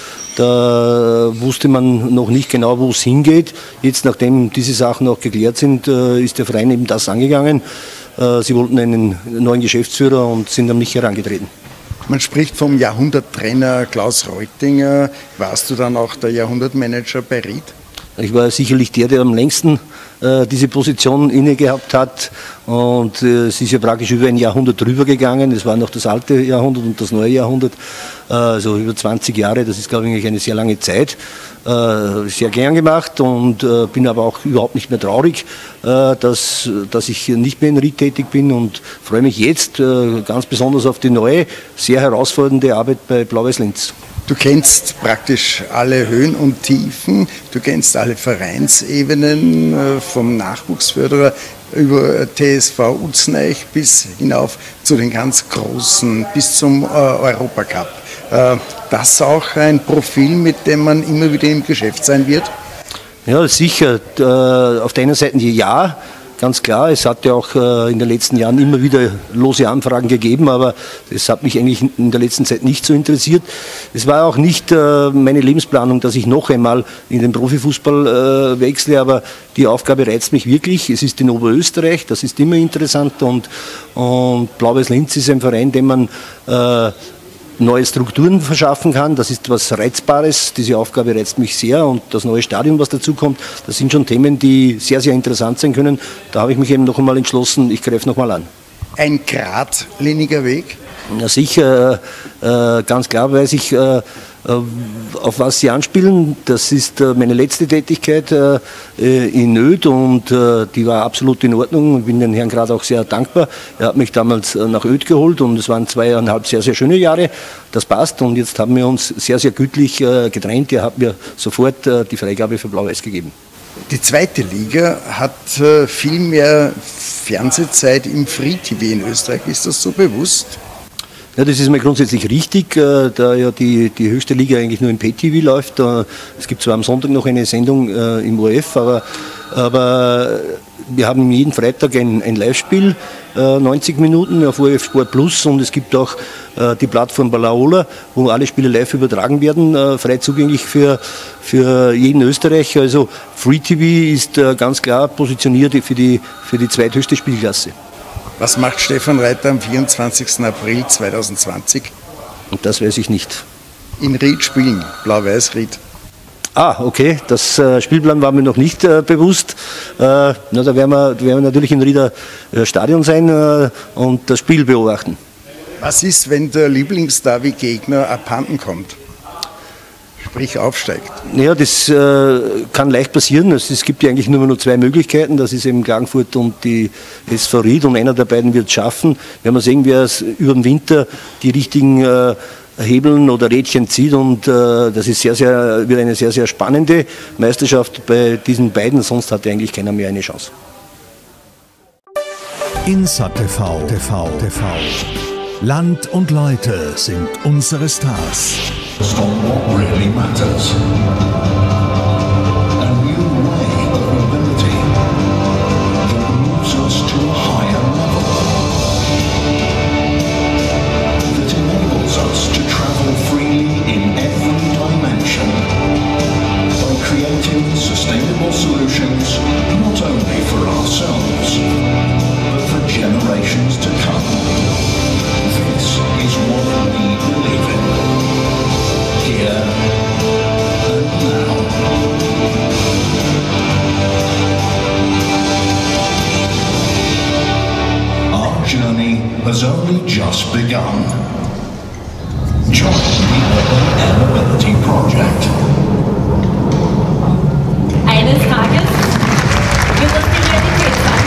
da wusste man noch nicht genau, wo es hingeht. Jetzt, nachdem diese Sachen auch geklärt sind, ist der Verein eben das angegangen. Sie wollten einen neuen Geschäftsführer und sind an mich herangetreten. Man spricht vom Jahrhunderttrainer Klaus Reutinger. Warst du dann auch der Jahrhundertmanager bei Ried? Ich war sicherlich der am längsten diese Position inne gehabt hat und es ist ja praktisch über ein Jahrhundert drüber gegangen. Es war noch das alte Jahrhundert und das neue Jahrhundert, also über 20 Jahre, das ist, glaube ich, eine sehr lange Zeit. Sehr gern gemacht und bin aber auch überhaupt nicht mehr traurig, dass ich nicht mehr in Ried tätig bin und freue mich jetzt ganz besonders auf die neue, sehr herausfordernde Arbeit bei Blau-Weiß Linz. Du kennst praktisch alle Höhen und Tiefen, du kennst alle Vereinsebenen, vom Nachwuchsförderer über TSV Utzneich bis hinauf zu den ganz Großen, bis zum Europacup. Das auch ein Profil, mit dem man immer wieder im Geschäft sein wird? Ja, sicher. Auf der einen Seite ja, ganz klar. Es hat ja auch in den letzten Jahren immer wieder lose Anfragen gegeben, aber das hat mich eigentlich in der letzten Zeit nicht so interessiert. Es war auch nicht meine Lebensplanung, dass ich noch einmal in den Profifußball wechsle, aber die Aufgabe reizt mich wirklich. Es ist in Oberösterreich, das ist immer interessant und Blau-Weiß Linz ist ein Verein, dem man neue Strukturen verschaffen kann. Das ist was Reizbares. Diese Aufgabe reizt mich sehr und das neue Stadion, was dazu kommt, das sind schon Themen, die sehr, sehr interessant sein können. Da habe ich mich eben noch einmal entschlossen, ich greife noch mal an. Ein geradliniger Weg? Ja, sicher, ganz klar weiß ich, auf was Sie anspielen. Das ist meine letzte Tätigkeit in Öd und die war absolut in Ordnung. Ich bin den Herrn gerade auch sehr dankbar. Er hat mich damals nach Öd geholt und es waren 2,5 sehr, sehr schöne Jahre. Das passt und jetzt haben wir uns sehr, sehr gütlich getrennt. Er hat mir sofort die Freigabe für Blau-Weiß gegeben. Die zweite Liga hat viel mehr Fernsehzeit im Free TV in Österreich. Ist das so bewusst? Ja, das ist mir grundsätzlich richtig, da ja die höchste Liga eigentlich nur im Pay-TV läuft. Es gibt zwar am Sonntag noch eine Sendung im ORF, aber wir haben jeden Freitag ein Live-Spiel, 90 Minuten auf ORF Sport Plus und es gibt auch die Plattform Balaola, wo alle Spiele live übertragen werden, frei zugänglich für jeden Österreicher. Also Free TV ist ganz klar positioniert für die zweithöchste Spielklasse. Was macht Stefan Reiter am 24. April 2020? Und das weiß ich nicht. In Ried spielen, Blau-Weiß Ried. Ah, okay, das Spielplan war mir noch nicht bewusst. Da werden wir natürlich im Rieder Stadion sein und das Spiel beobachten. Was ist, wenn der Lieblingsderby-Gegner abhanden kommt? Sprich aufsteigt. Ja, das kann leicht passieren. Es gibt ja eigentlich nur 2 Möglichkeiten. Das ist eben Klagenfurt und die SV Ried und einer der beiden wird es schaffen. Wenn wir sehen, wer es über den Winter die richtigen Hebeln oder Rädchen zieht und das ist wird eine sehr, sehr spannende Meisterschaft bei diesen beiden. Sonst hat eigentlich keiner mehr eine Chance. INSA TV. Land und Leute sind unsere Stars. Stop what really matters. A new way of mobility that moves us to a higher level. has only just begun. Join the Urban Air Mobility Project. Eines Tages wird das die Realität sein.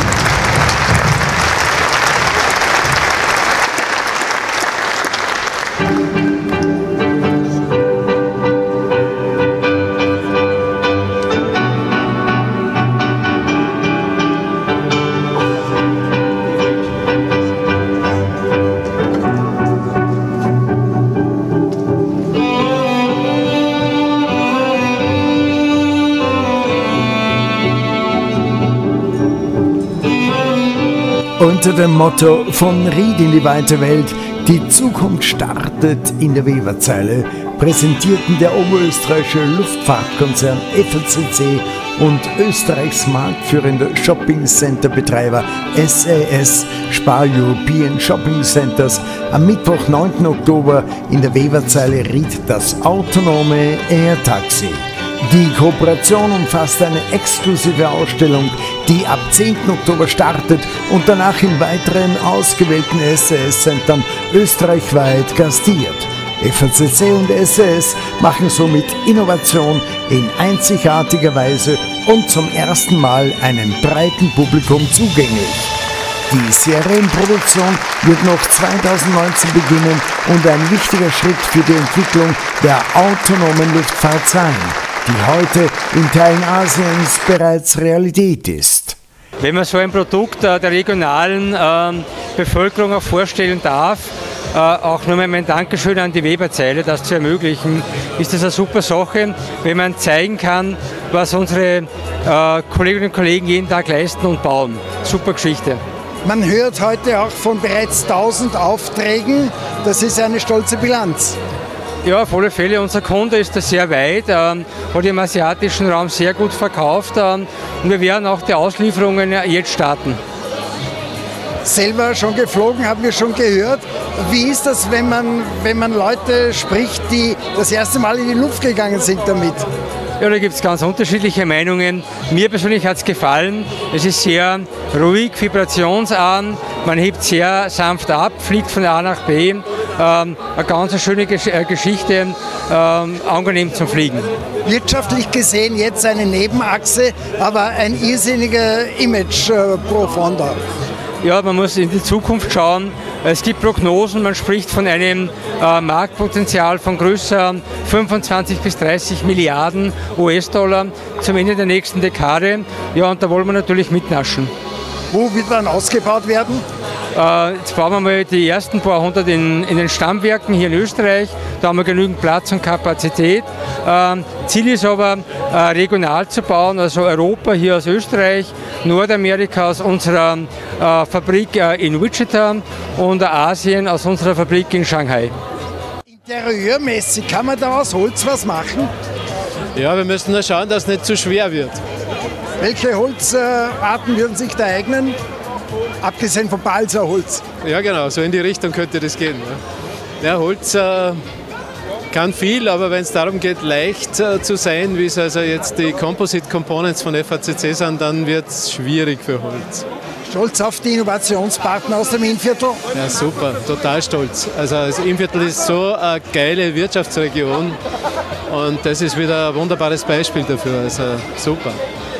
Unter dem Motto von Ried in die weite Welt, die Zukunft startet in der Weberzeile, präsentierten der oberösterreichische Luftfahrtkonzern FACC und Österreichs marktführender Shopping-Center-Betreiber SAS Spar European Shopping Centers am Mittwoch, 9. Oktober in der Weberzeile Ried das autonome Air-Taxi. Die Kooperation umfasst eine exklusive Ausstellung, die ab 10. Oktober startet und danach in weiteren ausgewählten SAS-Centern österreichweit gastiert. FACC und SAS machen somit Innovation in einzigartiger Weise und zum ersten Mal einem breiten Publikum zugänglich. Die Serienproduktion wird noch 2019 beginnen und ein wichtiger Schritt für die Entwicklung der autonomen Luftfahrt sein, die heute in Teilen Asiens bereits Realität ist. Wenn man so ein Produkt der regionalen Bevölkerung auch vorstellen darf, auch nochmal mein Dankeschön an die Weberzeile, das zu ermöglichen, ist das eine super Sache, wenn man zeigen kann, was unsere Kolleginnen und Kollegen jeden Tag leisten und bauen. Super Geschichte. Man hört heute auch von bereits 1000 Aufträgen, das ist eine stolze Bilanz. Ja, auf alle Fälle. Unser Kunde ist da sehr weit, hat im asiatischen Raum sehr gut verkauft und wir werden auch die Auslieferungen jetzt starten. Selber schon geflogen, haben wir schon gehört. Wie ist das, wenn man Leute spricht, die das erste Mal in die Luft gegangen sind damit? Ja, da gibt es ganz unterschiedliche Meinungen. Mir persönlich hat es gefallen. Es ist sehr ruhig, vibrationsarm. Man hebt sehr sanft ab, fliegt von A nach B. Eine ganz schöne Geschichte, angenehm zum Fliegen. Wirtschaftlich gesehen jetzt eine Nebenachse, aber ein irrsinniger Image-Profunder. Ja, man muss in die Zukunft schauen. Es gibt Prognosen, man spricht von einem Marktpotenzial von größer 25 bis 30 Milliarden US-Dollar zum Ende der nächsten Dekade. Ja, und da wollen wir natürlich mitnaschen. Wo wird dann ausgebaut werden? Jetzt bauen wir mal die ersten paar hundert in den Stammwerken hier in Österreich. Da haben wir genügend Platz und Kapazität. Ziel ist aber, regional zu bauen, also Europa hier aus Österreich, Nordamerika aus unserer Fabrik in Wichita und Asien aus unserer Fabrik in Shanghai. Interieurmäßig, kann man da aus Holz was machen? Ja, wir müssen nur schauen, dass es nicht zu schwer wird. Welche Holzarten würden sich da eignen? Abgesehen vom Balsaholz. Ja genau, so in die Richtung könnte das gehen. Ja, Holz kann viel, aber wenn es darum geht, leicht zu sein, wie es also jetzt die Composite Components von FACC sind, dann wird es schwierig für Holz. Stolz auf die Innovationspartner aus dem Innviertel? Ja, super, total stolz. Also das Innviertel ist so eine geile Wirtschaftsregion und das ist wieder ein wunderbares Beispiel dafür. Also super.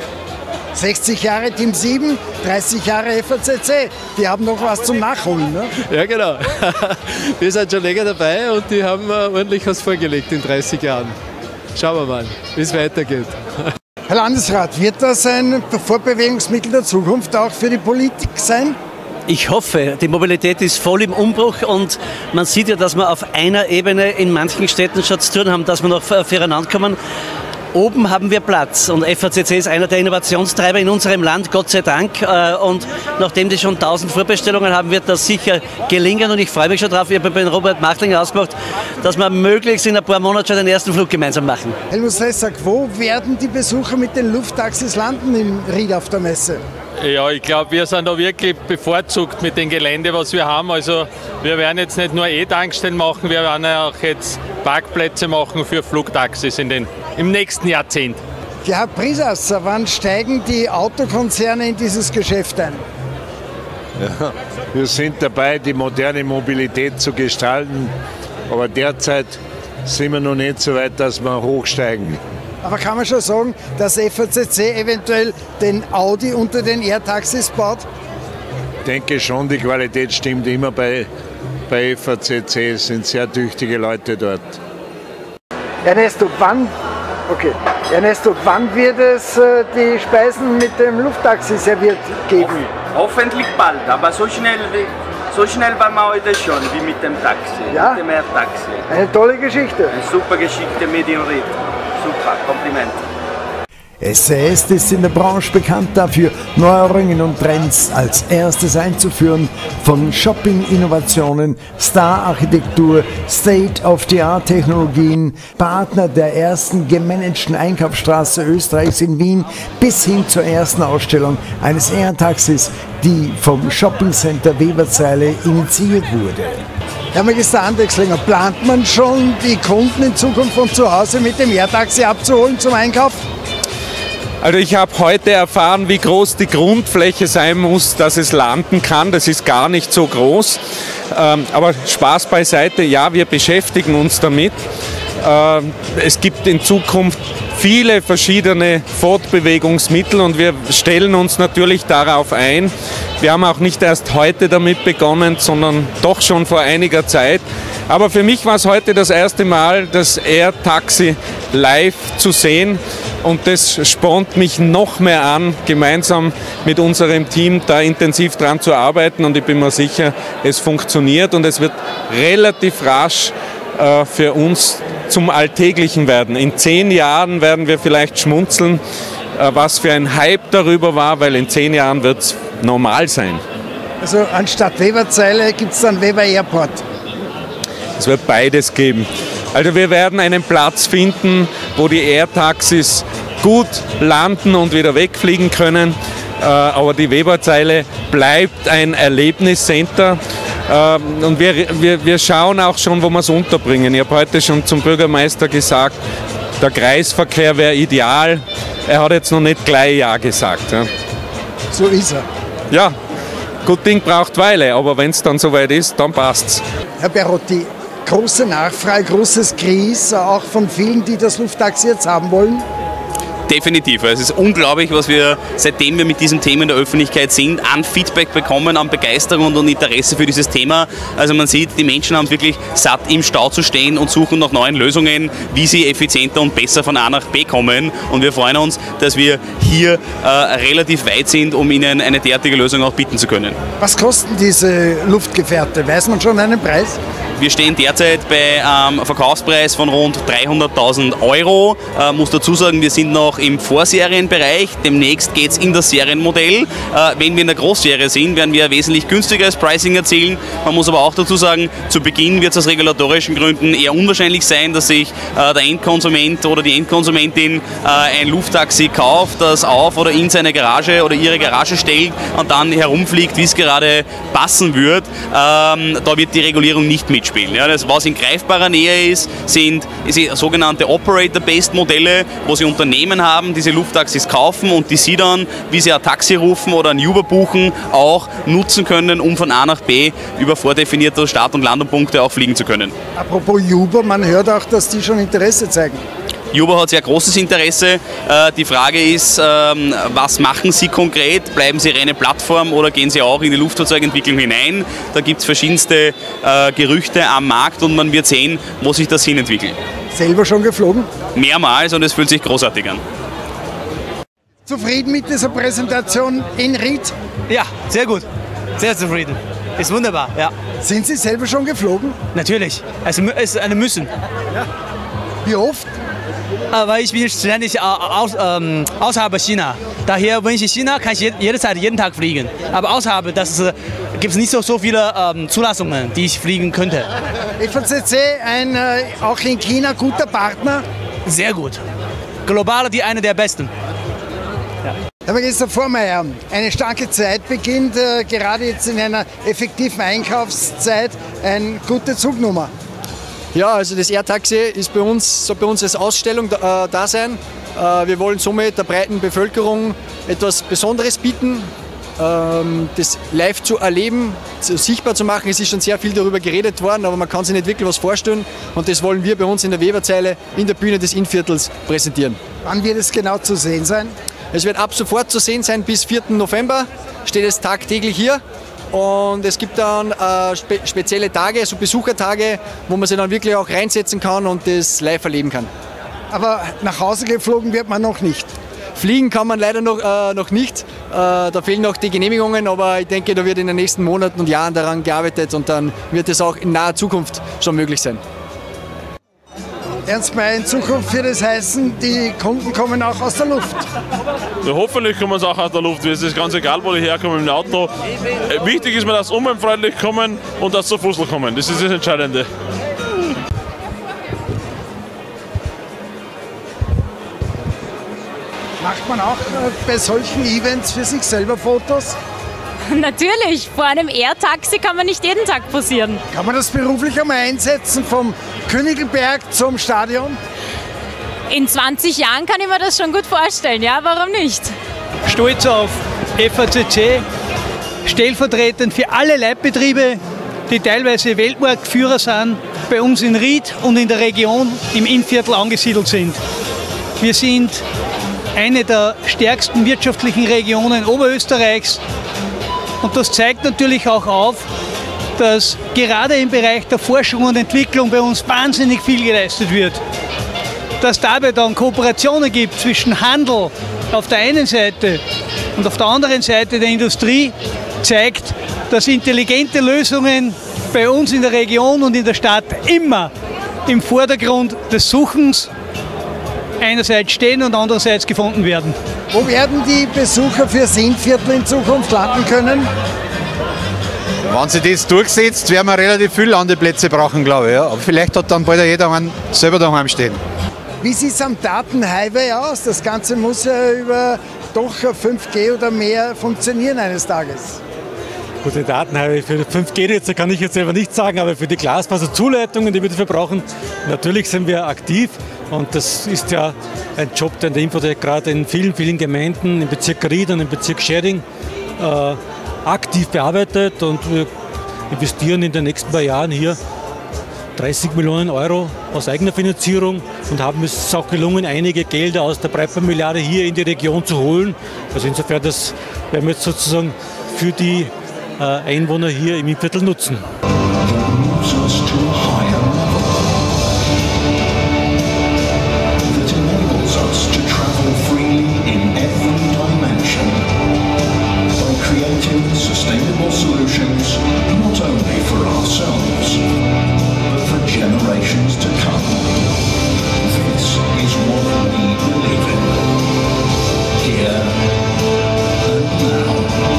60 Jahre Team 7, 30 Jahre FACC. Die haben noch was zum Nachholen, ne? Ja, genau. Wir sind schon länger dabei und die haben ordentlich was vorgelegt in 30 Jahren. Schauen wir mal, wie es weitergeht. Herr Landesrat, wird das ein Fortbewegungsmittel der Zukunft auch für die Politik sein? Ich hoffe, die Mobilität ist voll im Umbruch und man sieht ja, dass wir auf einer Ebene in manchen Städten schon zu tun haben, dass wir noch füreinander kommen. Oben haben wir Platz und FACC ist einer der Innovationstreiber in unserem Land, Gott sei Dank. Und nachdem die schon 1000 Vorbestellungen haben, wird das sicher gelingen und ich freue mich schon drauf. Ich habe mit Robert Machtling ausgemacht, dass wir möglichst in ein paar Monaten schon den ersten Flug gemeinsam machen. Helmut Slezak, wo werden die Besucher mit den Lufttaxis landen in Ried auf der Messe? Ja, ich glaube, wir sind da wirklich bevorzugt mit dem Gelände, was wir haben. Also wir werden jetzt nicht nur E-Tankstellen machen, wir werden auch jetzt Parkplätze machen für Flugtaxis im nächsten Jahrzehnt. Gerhard Prisas, wann steigen die Autokonzerne in dieses Geschäft ein? Ja, Wir sind dabei, die moderne Mobilität zu gestalten, aber derzeit sind wir noch nicht so weit, dass wir hochsteigen. Aber kann man schon sagen, dass FACC eventuell den Audi unter den Air-Taxis baut? Ich denke schon, die Qualität stimmt immer bei FACC. Es sind sehr tüchtige Leute dort. Ernesto, wann wird es die Speisen mit dem Lufttaxi serviert geben? Hoffentlich bald, aber so schnell waren wir heute schon, wie mit dem Taxi, ja? mit dem Air-Taxi. Eine tolle Geschichte. Eine super Geschichte, Medium Read. Super, Kompliment. SAS ist in der Branche bekannt dafür, Neuerungen und Trends als erstes einzuführen, von Shopping-Innovationen, Star-Architektur, State-of-the-Art-Technologien, Partner der ersten gemanagten Einkaufsstraße Österreichs in Wien bis hin zur ersten Ausstellung eines Air-Taxis, die vom Shopping-Center Weberzeile initiiert wurde. Herr Magister Andexlinger, plant man schon, die Kunden in Zukunft von zu Hause mit dem Air-Taxi abzuholen zum Einkauf? Also ich habe heute erfahren, wie groß die Grundfläche sein muss, dass es landen kann. Das ist gar nicht so groß. Aber Spaß beiseite, ja, wir beschäftigen uns damit. Es gibt in Zukunft viele verschiedene Fortbewegungsmittel und wir stellen uns natürlich darauf ein. Wir haben auch nicht erst heute damit begonnen, sondern doch schon vor einiger Zeit. Aber für mich war es heute das erste Mal, das Air-Taxi live zu sehen. Und das spornt mich noch mehr an, gemeinsam mit unserem Team da intensiv dran zu arbeiten. Und ich bin mir sicher, es funktioniert und es wird relativ rasch für uns zum Alltäglichen werden. In 10 Jahren werden wir vielleicht schmunzeln, was für ein Hype darüber war, weil in 10 Jahren wird es normal sein. Also anstatt Weberzeile gibt es dann Weber Airport? Es wird beides geben. Also wir werden einen Platz finden, wo die Air-Taxis gut landen und wieder wegfliegen können. Aber die Weberzeile bleibt ein Erlebniscenter. Und wir schauen auch schon, wo wir es unterbringen. Ich habe heute schon zum Bürgermeister gesagt, der Kreisverkehr wäre ideal. Er hat jetzt noch nicht gleich Ja gesagt. Ja. So ist er. Ja, gut Ding braucht Weile, aber wenn es dann soweit ist, dann passt's. Herr Berotti, große Nachfrage, großes Krise, auch von vielen, die das Lufttaxi jetzt haben wollen? Definitiv. Es ist unglaublich, was wir, seitdem wir mit diesem Thema in der Öffentlichkeit sind, an Feedback bekommen, an Begeisterung und Interesse für dieses Thema. Also man sieht, die Menschen haben es wirklich satt, im Stau zu stehen und suchen nach neuen Lösungen, wie sie effizienter und besser von A nach B kommen. Und wir freuen uns, dass wir hier relativ weit sind, um ihnen eine derartige Lösung auch bieten zu können. Was kosten diese Luftgefährte? Weiß man schon einen Preis? Wir stehen derzeit bei einem Verkaufspreis von rund 300.000 €. Muss dazu sagen, wir sind noch im Vorserienbereich. Demnächst geht es in das Serienmodell. Wenn wir in der Großserie sind, werden wir wesentlich günstigeres Pricing erzielen. Man muss aber auch dazu sagen, zu Beginn wird es aus regulatorischen Gründen eher unwahrscheinlich sein, dass sich der Endkonsument oder die Endkonsumentin ein Lufttaxi kauft, das auf oder in seine Garage oder ihre Garage stellt und dann herumfliegt, wie es gerade passen wird. Da wird die Regulierung nicht mitspielen. Ja, das, was in greifbarer Nähe ist, sind sogenannte Operator-Based Modelle, wo Sie Unternehmen haben, diese Lufttaxis kaufen und die Sie dann, wie Sie ein Taxi rufen oder ein Uber buchen, auch nutzen können, um von A nach B über vordefinierte Start- und Landepunkte auch fliegen zu können. Apropos Uber, man hört auch, dass die schon Interesse zeigen. Uber hat sehr großes Interesse. Die Frage ist, was machen Sie konkret? Bleiben Sie reine Plattform oder gehen Sie auch in die Luftfahrzeugentwicklung hinein? Da gibt es verschiedenste Gerüchte am Markt und man wird sehen, wo sich das hinentwickelt. Selber schon geflogen? Mehrmals und es fühlt sich großartig an. Zufrieden mit dieser Präsentation in Ried? Ja, sehr gut. Sehr zufrieden. Ist wunderbar, ja. Sind Sie selber schon geflogen? Natürlich. Es ist eine Müssen. Ja. Wie oft? Weil ich bin ständig außerhalb China. Daher, wenn ich in China, kann ich jederzeit, jeden Tag fliegen. Aber außerhalb, gibt es nicht so viele Zulassungen, die ich fliegen könnte. FACC, auch in China guter Partner? Sehr gut. Global einer der besten. Ja. Herr Magister Vormeier, eine starke Zeit beginnt, gerade jetzt in einer effektiven Einkaufszeit, eine gute Zugnummer. Ja, also das Air-Taxi ist bei uns als Ausstellung da sein. Wir wollen somit der breiten Bevölkerung etwas Besonderes bieten, das live zu erleben, sichtbar zu machen. Es ist schon sehr viel darüber geredet worden, aber man kann sich nicht wirklich was vorstellen. Und das wollen wir bei uns in der Weberzeile in der Bühne des Innviertels präsentieren. Wann wird es genau zu sehen sein? Es wird ab sofort zu sehen sein, bis 4. November steht es tagtäglich hier. Und es gibt dann spezielle Tage, so Besuchertage, wo man sich dann wirklich auch reinsetzen kann und das live erleben kann. Aber nach Hause geflogen wird man noch nicht. Fliegen kann man leider noch nicht. Da fehlen noch die Genehmigungen, aber ich denke, da wird in den nächsten Monaten und Jahren daran gearbeitet und dann wird es auch in naher Zukunft schon möglich sein. Ernst May, in Zukunft wird es heißen, die Kunden kommen auch aus der Luft. Ja, hoffentlich kommen sie auch aus der Luft. Es ist ganz egal, wo die herkommen im Auto. Wichtig ist mir, dass sie umweltfreundlich kommen und dass sie zu Fuß kommen. Das ist das Entscheidende. Macht man auch bei solchen Events für sich selber Fotos? Natürlich, vor einem Air-Taxi kann man nicht jeden Tag posieren. Kann man das beruflich einmal einsetzen, vom Königelberg zum Stadion? In 20 Jahren kann ich mir das schon gut vorstellen, ja, warum nicht? Stolz auf FACC, stellvertretend für alle Leitbetriebe, die teilweise Weltmarktführer sind, bei uns in Ried und in der Region im Innviertel angesiedelt sind. Wir sind eine der stärksten wirtschaftlichen Regionen Oberösterreichs. Und das zeigt natürlich auch auf, dass gerade im Bereich der Forschung und Entwicklung bei uns wahnsinnig viel geleistet wird. Dass dabei dann Kooperationen gibt zwischen Handel auf der einen Seite und auf der anderen Seite der Industrie, zeigt, dass intelligente Lösungen bei uns in der Region und in der Stadt immer im Vordergrund des Suchens einerseits stehen und andererseits gefunden werden. Wo werden die Besucher fürs Innviertel in Zukunft landen können? Wenn sich das durchsetzt, werden wir relativ viele Landeplätze brauchen, glaube ich. Ja. Aber vielleicht hat dann bald jeder einen selber daheim stehen. Wie sieht es am Datenhighway aus? Das Ganze muss ja über doch 5G oder mehr funktionieren eines Tages. Gut, den Datenhighway für 5G-Netze kann ich jetzt selber nicht sagen, aber für die Glasfaserzuleitungen, die wir dafür brauchen, natürlich sind wir aktiv. Und das ist ja ein Job, den der Infotech gerade in vielen, vielen Gemeinden im Bezirk Ried und im Bezirk Schärding aktiv bearbeitet. Und wir investieren in den nächsten paar Jahren hier 30 Millionen Euro aus eigener Finanzierung und haben es auch gelungen, einige Gelder aus der Breitbandmilliarde hier in die Region zu holen. Also insofern, das werden wir jetzt sozusagen für die Einwohner hier im Innviertel nutzen. Sustainable solutions, not only for ourselves, but for generations to come. This is what we believe in, here and now.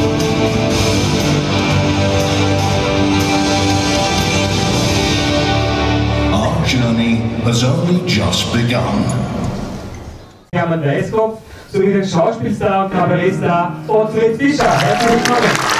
Our journey has only just begun. Hermann Weißkopf sowie den Schauspielstar und Kabarettstar Ottfried Fischer. Herzlich willkommen.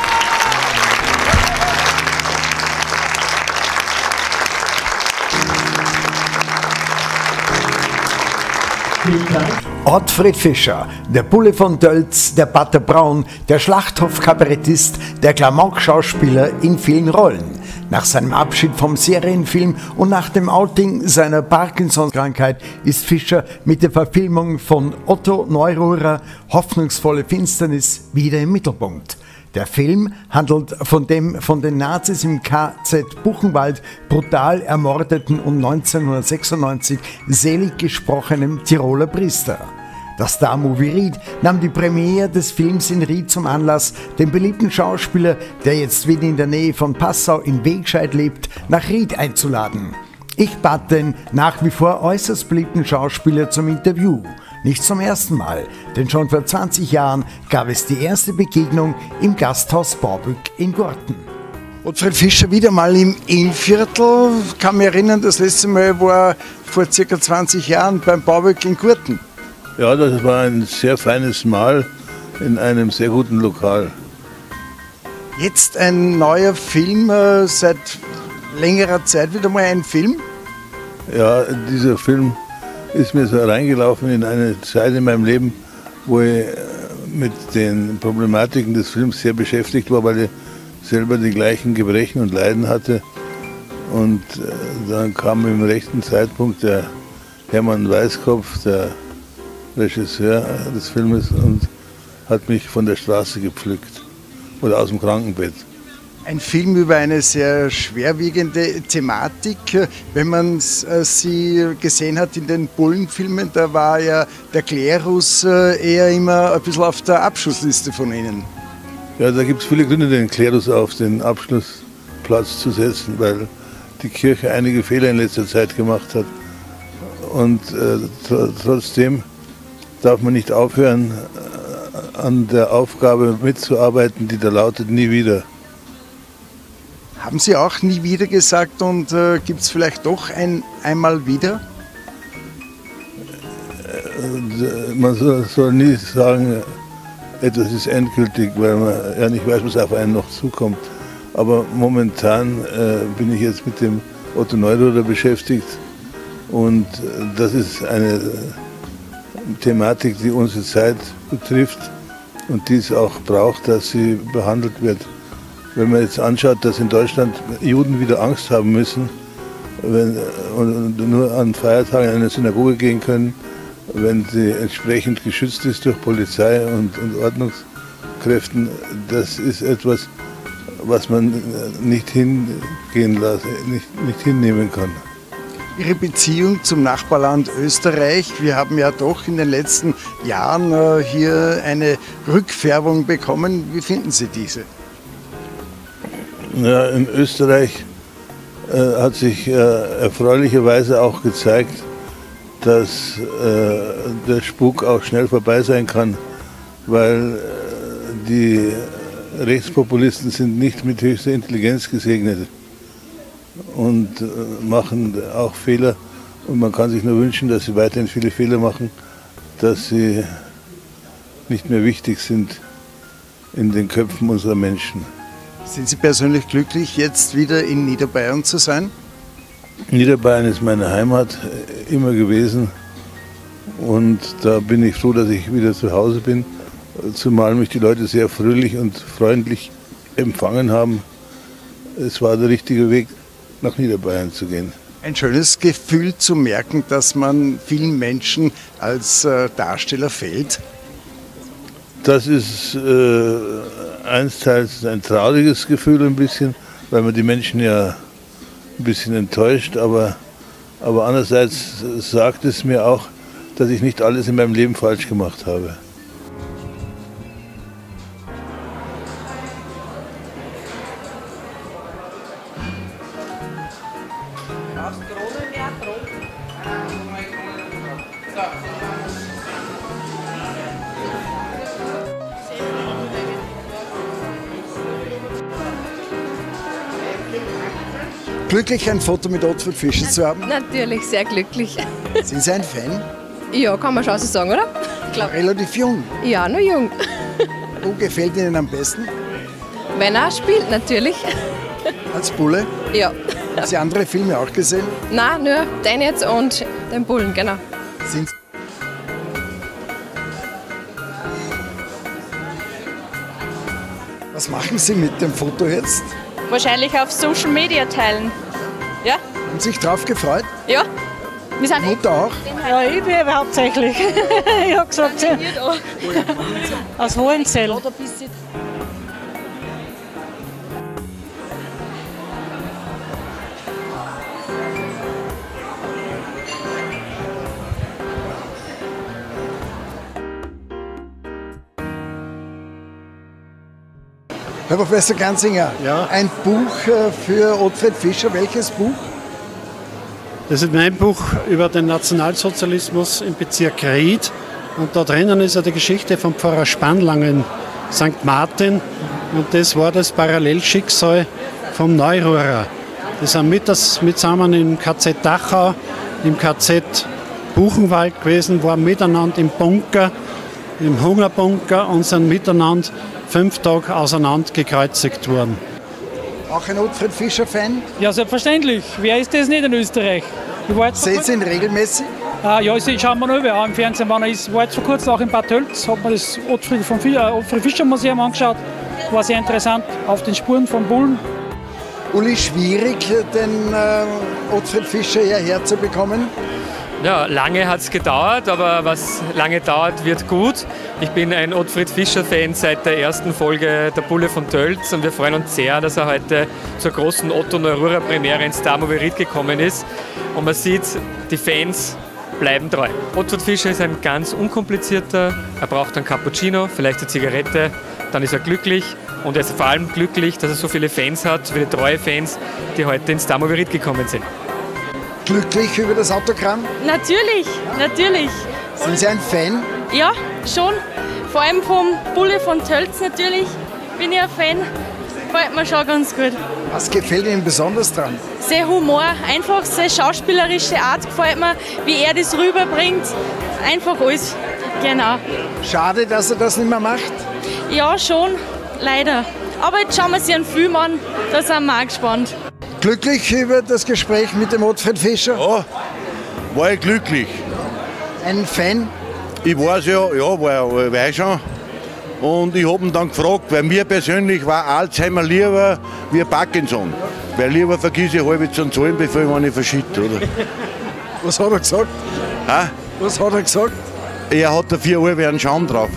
Ottfried Fischer, der Bulle von Tölz, der Pater Braun, der Schlachthof-Kabarettist, der Klamauk-Schauspieler in vielen Rollen. Nach seinem Abschied vom Serienfilm und nach dem Outing seiner Parkinson-Krankheit ist Fischer mit der Verfilmung von Otto Neururer Hoffnungsvolle Finsternis wieder im Mittelpunkt. Der Film handelt von dem von den Nazis im KZ Buchenwald brutal ermordeten und 1996 selig gesprochenen Tiroler Priester. Das Star-Movie Ried nahm die Premiere des Films in Ried zum Anlass, den beliebten Schauspieler, der jetzt wieder in der Nähe von Passau in Wegscheid lebt, nach Ried einzuladen. Ich bat den nach wie vor äußerst beliebten Schauspieler zum Interview. Nicht zum ersten Mal, denn schon vor 20 Jahren gab es die erste Begegnung im Gasthaus Baubück in Gurten. Ottfried Fischer wieder mal im Innviertel. Ich kann mich erinnern, das letzte Mal war vor ca. 20 Jahren beim Baubück in Gurten. Ja, das war ein sehr feines Mahl in einem sehr guten Lokal. Jetzt ein neuer Film, seit längerer Zeit wieder mal ein Film? Ja, dieser Film ist mir so reingelaufen in eine Zeit in meinem Leben, wo ich mit den Problematiken des Films sehr beschäftigt war, weil ich selber die gleichen Gebrechen und Leiden hatte. Und dann kam im rechten Zeitpunkt der Hermann Weißkopf, der Regisseur des Filmes, und hat mich von der Straße gepflückt oder aus dem Krankenbett. Ein Film über eine sehr schwerwiegende Thematik. Wenn man sie gesehen hat in den Bullenfilmen, da war ja der Klerus eher immer ein bisschen auf der Abschussliste von Ihnen. Ja, da gibt es viele Gründe, den Klerus auf den Abschlussplatz zu setzen, weil die Kirche einige Fehler in letzter Zeit gemacht hat. Und trotzdem darf man nicht aufhören, an der Aufgabe mitzuarbeiten, die da lautet, nie wieder. Haben Sie auch nie wieder gesagt und gibt es vielleicht doch einmal wieder? Man soll nie sagen, etwas ist endgültig, weil man ja nicht weiß, was auf einen noch zukommt. Aber momentan bin ich jetzt mit dem Otto Neururer beschäftigt und das ist eine Thematik, die unsere Zeit betrifft und die es auch braucht, dass sie behandelt wird. Wenn man jetzt anschaut, dass in Deutschland Juden wieder Angst haben müssen und nur an Feiertagen in eine Synagoge gehen können, wenn sie entsprechend geschützt ist durch Polizei und Ordnungskräften, das ist etwas, was man nicht hingehen lassen, nicht hinnehmen kann. Ihre Beziehung zum Nachbarland Österreich, wir haben ja doch in den letzten Jahren hier eine Rückfärbung bekommen. Wie finden Sie diese? Ja, in Österreich hat sich erfreulicherweise auch gezeigt, dass der Spuk auch schnell vorbei sein kann, weil die Rechtspopulisten sind nicht mit höchster Intelligenz gesegnet und machen auch Fehler. Und man kann sich nur wünschen, dass sie weiterhin viele Fehler machen, dass sie nicht mehr wichtig sind in den Köpfen unserer Menschen. Sind Sie persönlich glücklich, jetzt wieder in Niederbayern zu sein? Niederbayern ist meine Heimat immer gewesen und da bin ich froh, dass ich wieder zu Hause bin, zumal mich die Leute sehr fröhlich und freundlich empfangen haben. Es war der richtige Weg, nach Niederbayern zu gehen. Ein schönes Gefühl zu merken, dass man vielen Menschen als Darsteller fehlt. Das ist einsteils ein trauriges Gefühl ein bisschen, weil man die Menschen ja ein bisschen enttäuscht, aber andererseits sagt es mir auch, dass ich nicht alles in meinem Leben falsch gemacht habe. Glücklich, ein Foto mit Ottfried Fischer zu haben? Natürlich, sehr glücklich. Sind Sie ein Fan? Ja, kann man schon so sagen, oder? Relativ jung? Ja, nur jung. Wo gefällt Ihnen am besten? Wenn er spielt, natürlich. Als Bulle? Ja. Haben Sie andere Filme auch gesehen? Nein, nur den jetzt und den Bullen, genau. Was machen Sie mit dem Foto jetzt? Wahrscheinlich auf Social Media teilen. Ja? Haben Sie sich drauf gefreut? Ja. Wir sind Mutter auch? Ja, ich bin hauptsächlich. Ich habe gesagt, aus Hohenzell. Herr Professor Ganzinger, ein Buch für Ottfried Fischer. Welches Buch? Das ist mein Buch über den Nationalsozialismus im Bezirk Ried. Und da drinnen ist ja die Geschichte vom Pfarrer Spannlang in St. Martin. Und das war das Parallelschicksal vom Neururer. Die sind mitsammen im KZ Dachau, im KZ Buchenwald gewesen, waren miteinander im Bunker, im Hungerbunker und sind miteinander 5 Tage auseinander gekreuzigt worden. Auch ein Ottfried Fischer-Fan? Ja, selbstverständlich. Wer ist das nicht in Österreich? Sehen Sie ihn regelmäßig? Ja, ich schaue mir noch über im Fernsehen, wann er ist. Ich war jetzt vor kurzem auch in Bad Tölz, habe mir das Ottfried Fischer Museum angeschaut. war sehr interessant, auf den Spuren vom Bullen. Uli, schwierig, den Ottfried Fischer hierher zu bekommen? Ja, lange hat es gedauert, aber was lange dauert, wird gut. Ich bin ein Ottfried Fischer-Fan seit der ersten Folge Der Bulle von Tölz und wir freuen uns sehr, dass er heute zur großen Otto Neurura-Premiere in Star Movie Ried gekommen ist. Und man sieht, die Fans bleiben treu. Ottfried Fischer ist ein ganz unkomplizierter, er braucht einen Cappuccino, vielleicht eine Zigarette, dann ist er glücklich. Und er ist vor allem glücklich, dass er so viele Fans hat, so viele treue Fans, die heute in Star Movie Ried gekommen sind. Glücklich über das Autogramm? Natürlich, natürlich. Sind Sie ein Fan? Ja, schon. Vor allem vom Bulle von Tölz natürlich bin ich ein Fan. Gefällt mir schon ganz gut. Was gefällt Ihnen besonders dran? Sehr Humor, einfach seine schauspielerische Art gefällt mir, wie er das rüberbringt. Einfach alles, genau. Schade, dass er das nicht mehr macht? Ja, schon, leider. Aber jetzt schauen wir uns einen Film an, da sind wir auch gespannt. Glücklich über das Gespräch mit dem Ottfried Fischer? Ja, war ich glücklich. Ein Fan? Ich weiß ja, war ich schon. Und ich habe ihn dann gefragt, weil mir persönlich war Alzheimer lieber wie Parkinson. Weil lieber vergiss ich halb zu zahlen, bevor ich meine verschütte, oder? Was hat er gesagt? Ha? Was hat er gesagt? Er hat dafür einen Schaum drauf.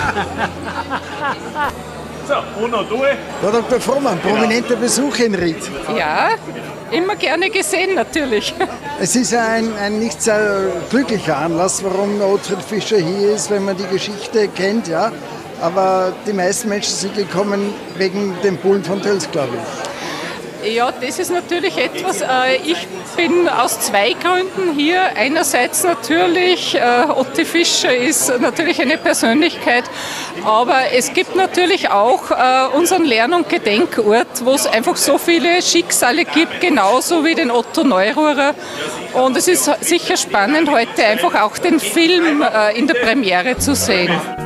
So, Bruno, du? Frau Dr. Frohmann, prominenter Besuch in Ried. Ja, immer gerne gesehen natürlich. Es ist ja ein nicht sehr glücklicher Anlass, warum Ottfried Fischer hier ist, wenn man die Geschichte kennt, ja. Aber die meisten Menschen sind gekommen wegen dem Bullen von Tölz, glaube ich. Ja, das ist natürlich etwas, ich bin aus zwei Gründen hier. Einerseits natürlich, Otti Fischer ist natürlich eine Persönlichkeit, aber es gibt natürlich auch unseren Lern- und Gedenkort, wo es einfach so viele Schicksale gibt, genauso wie den Otto Neururer. Und es ist sicher spannend, heute einfach auch den Film in der Premiere zu sehen.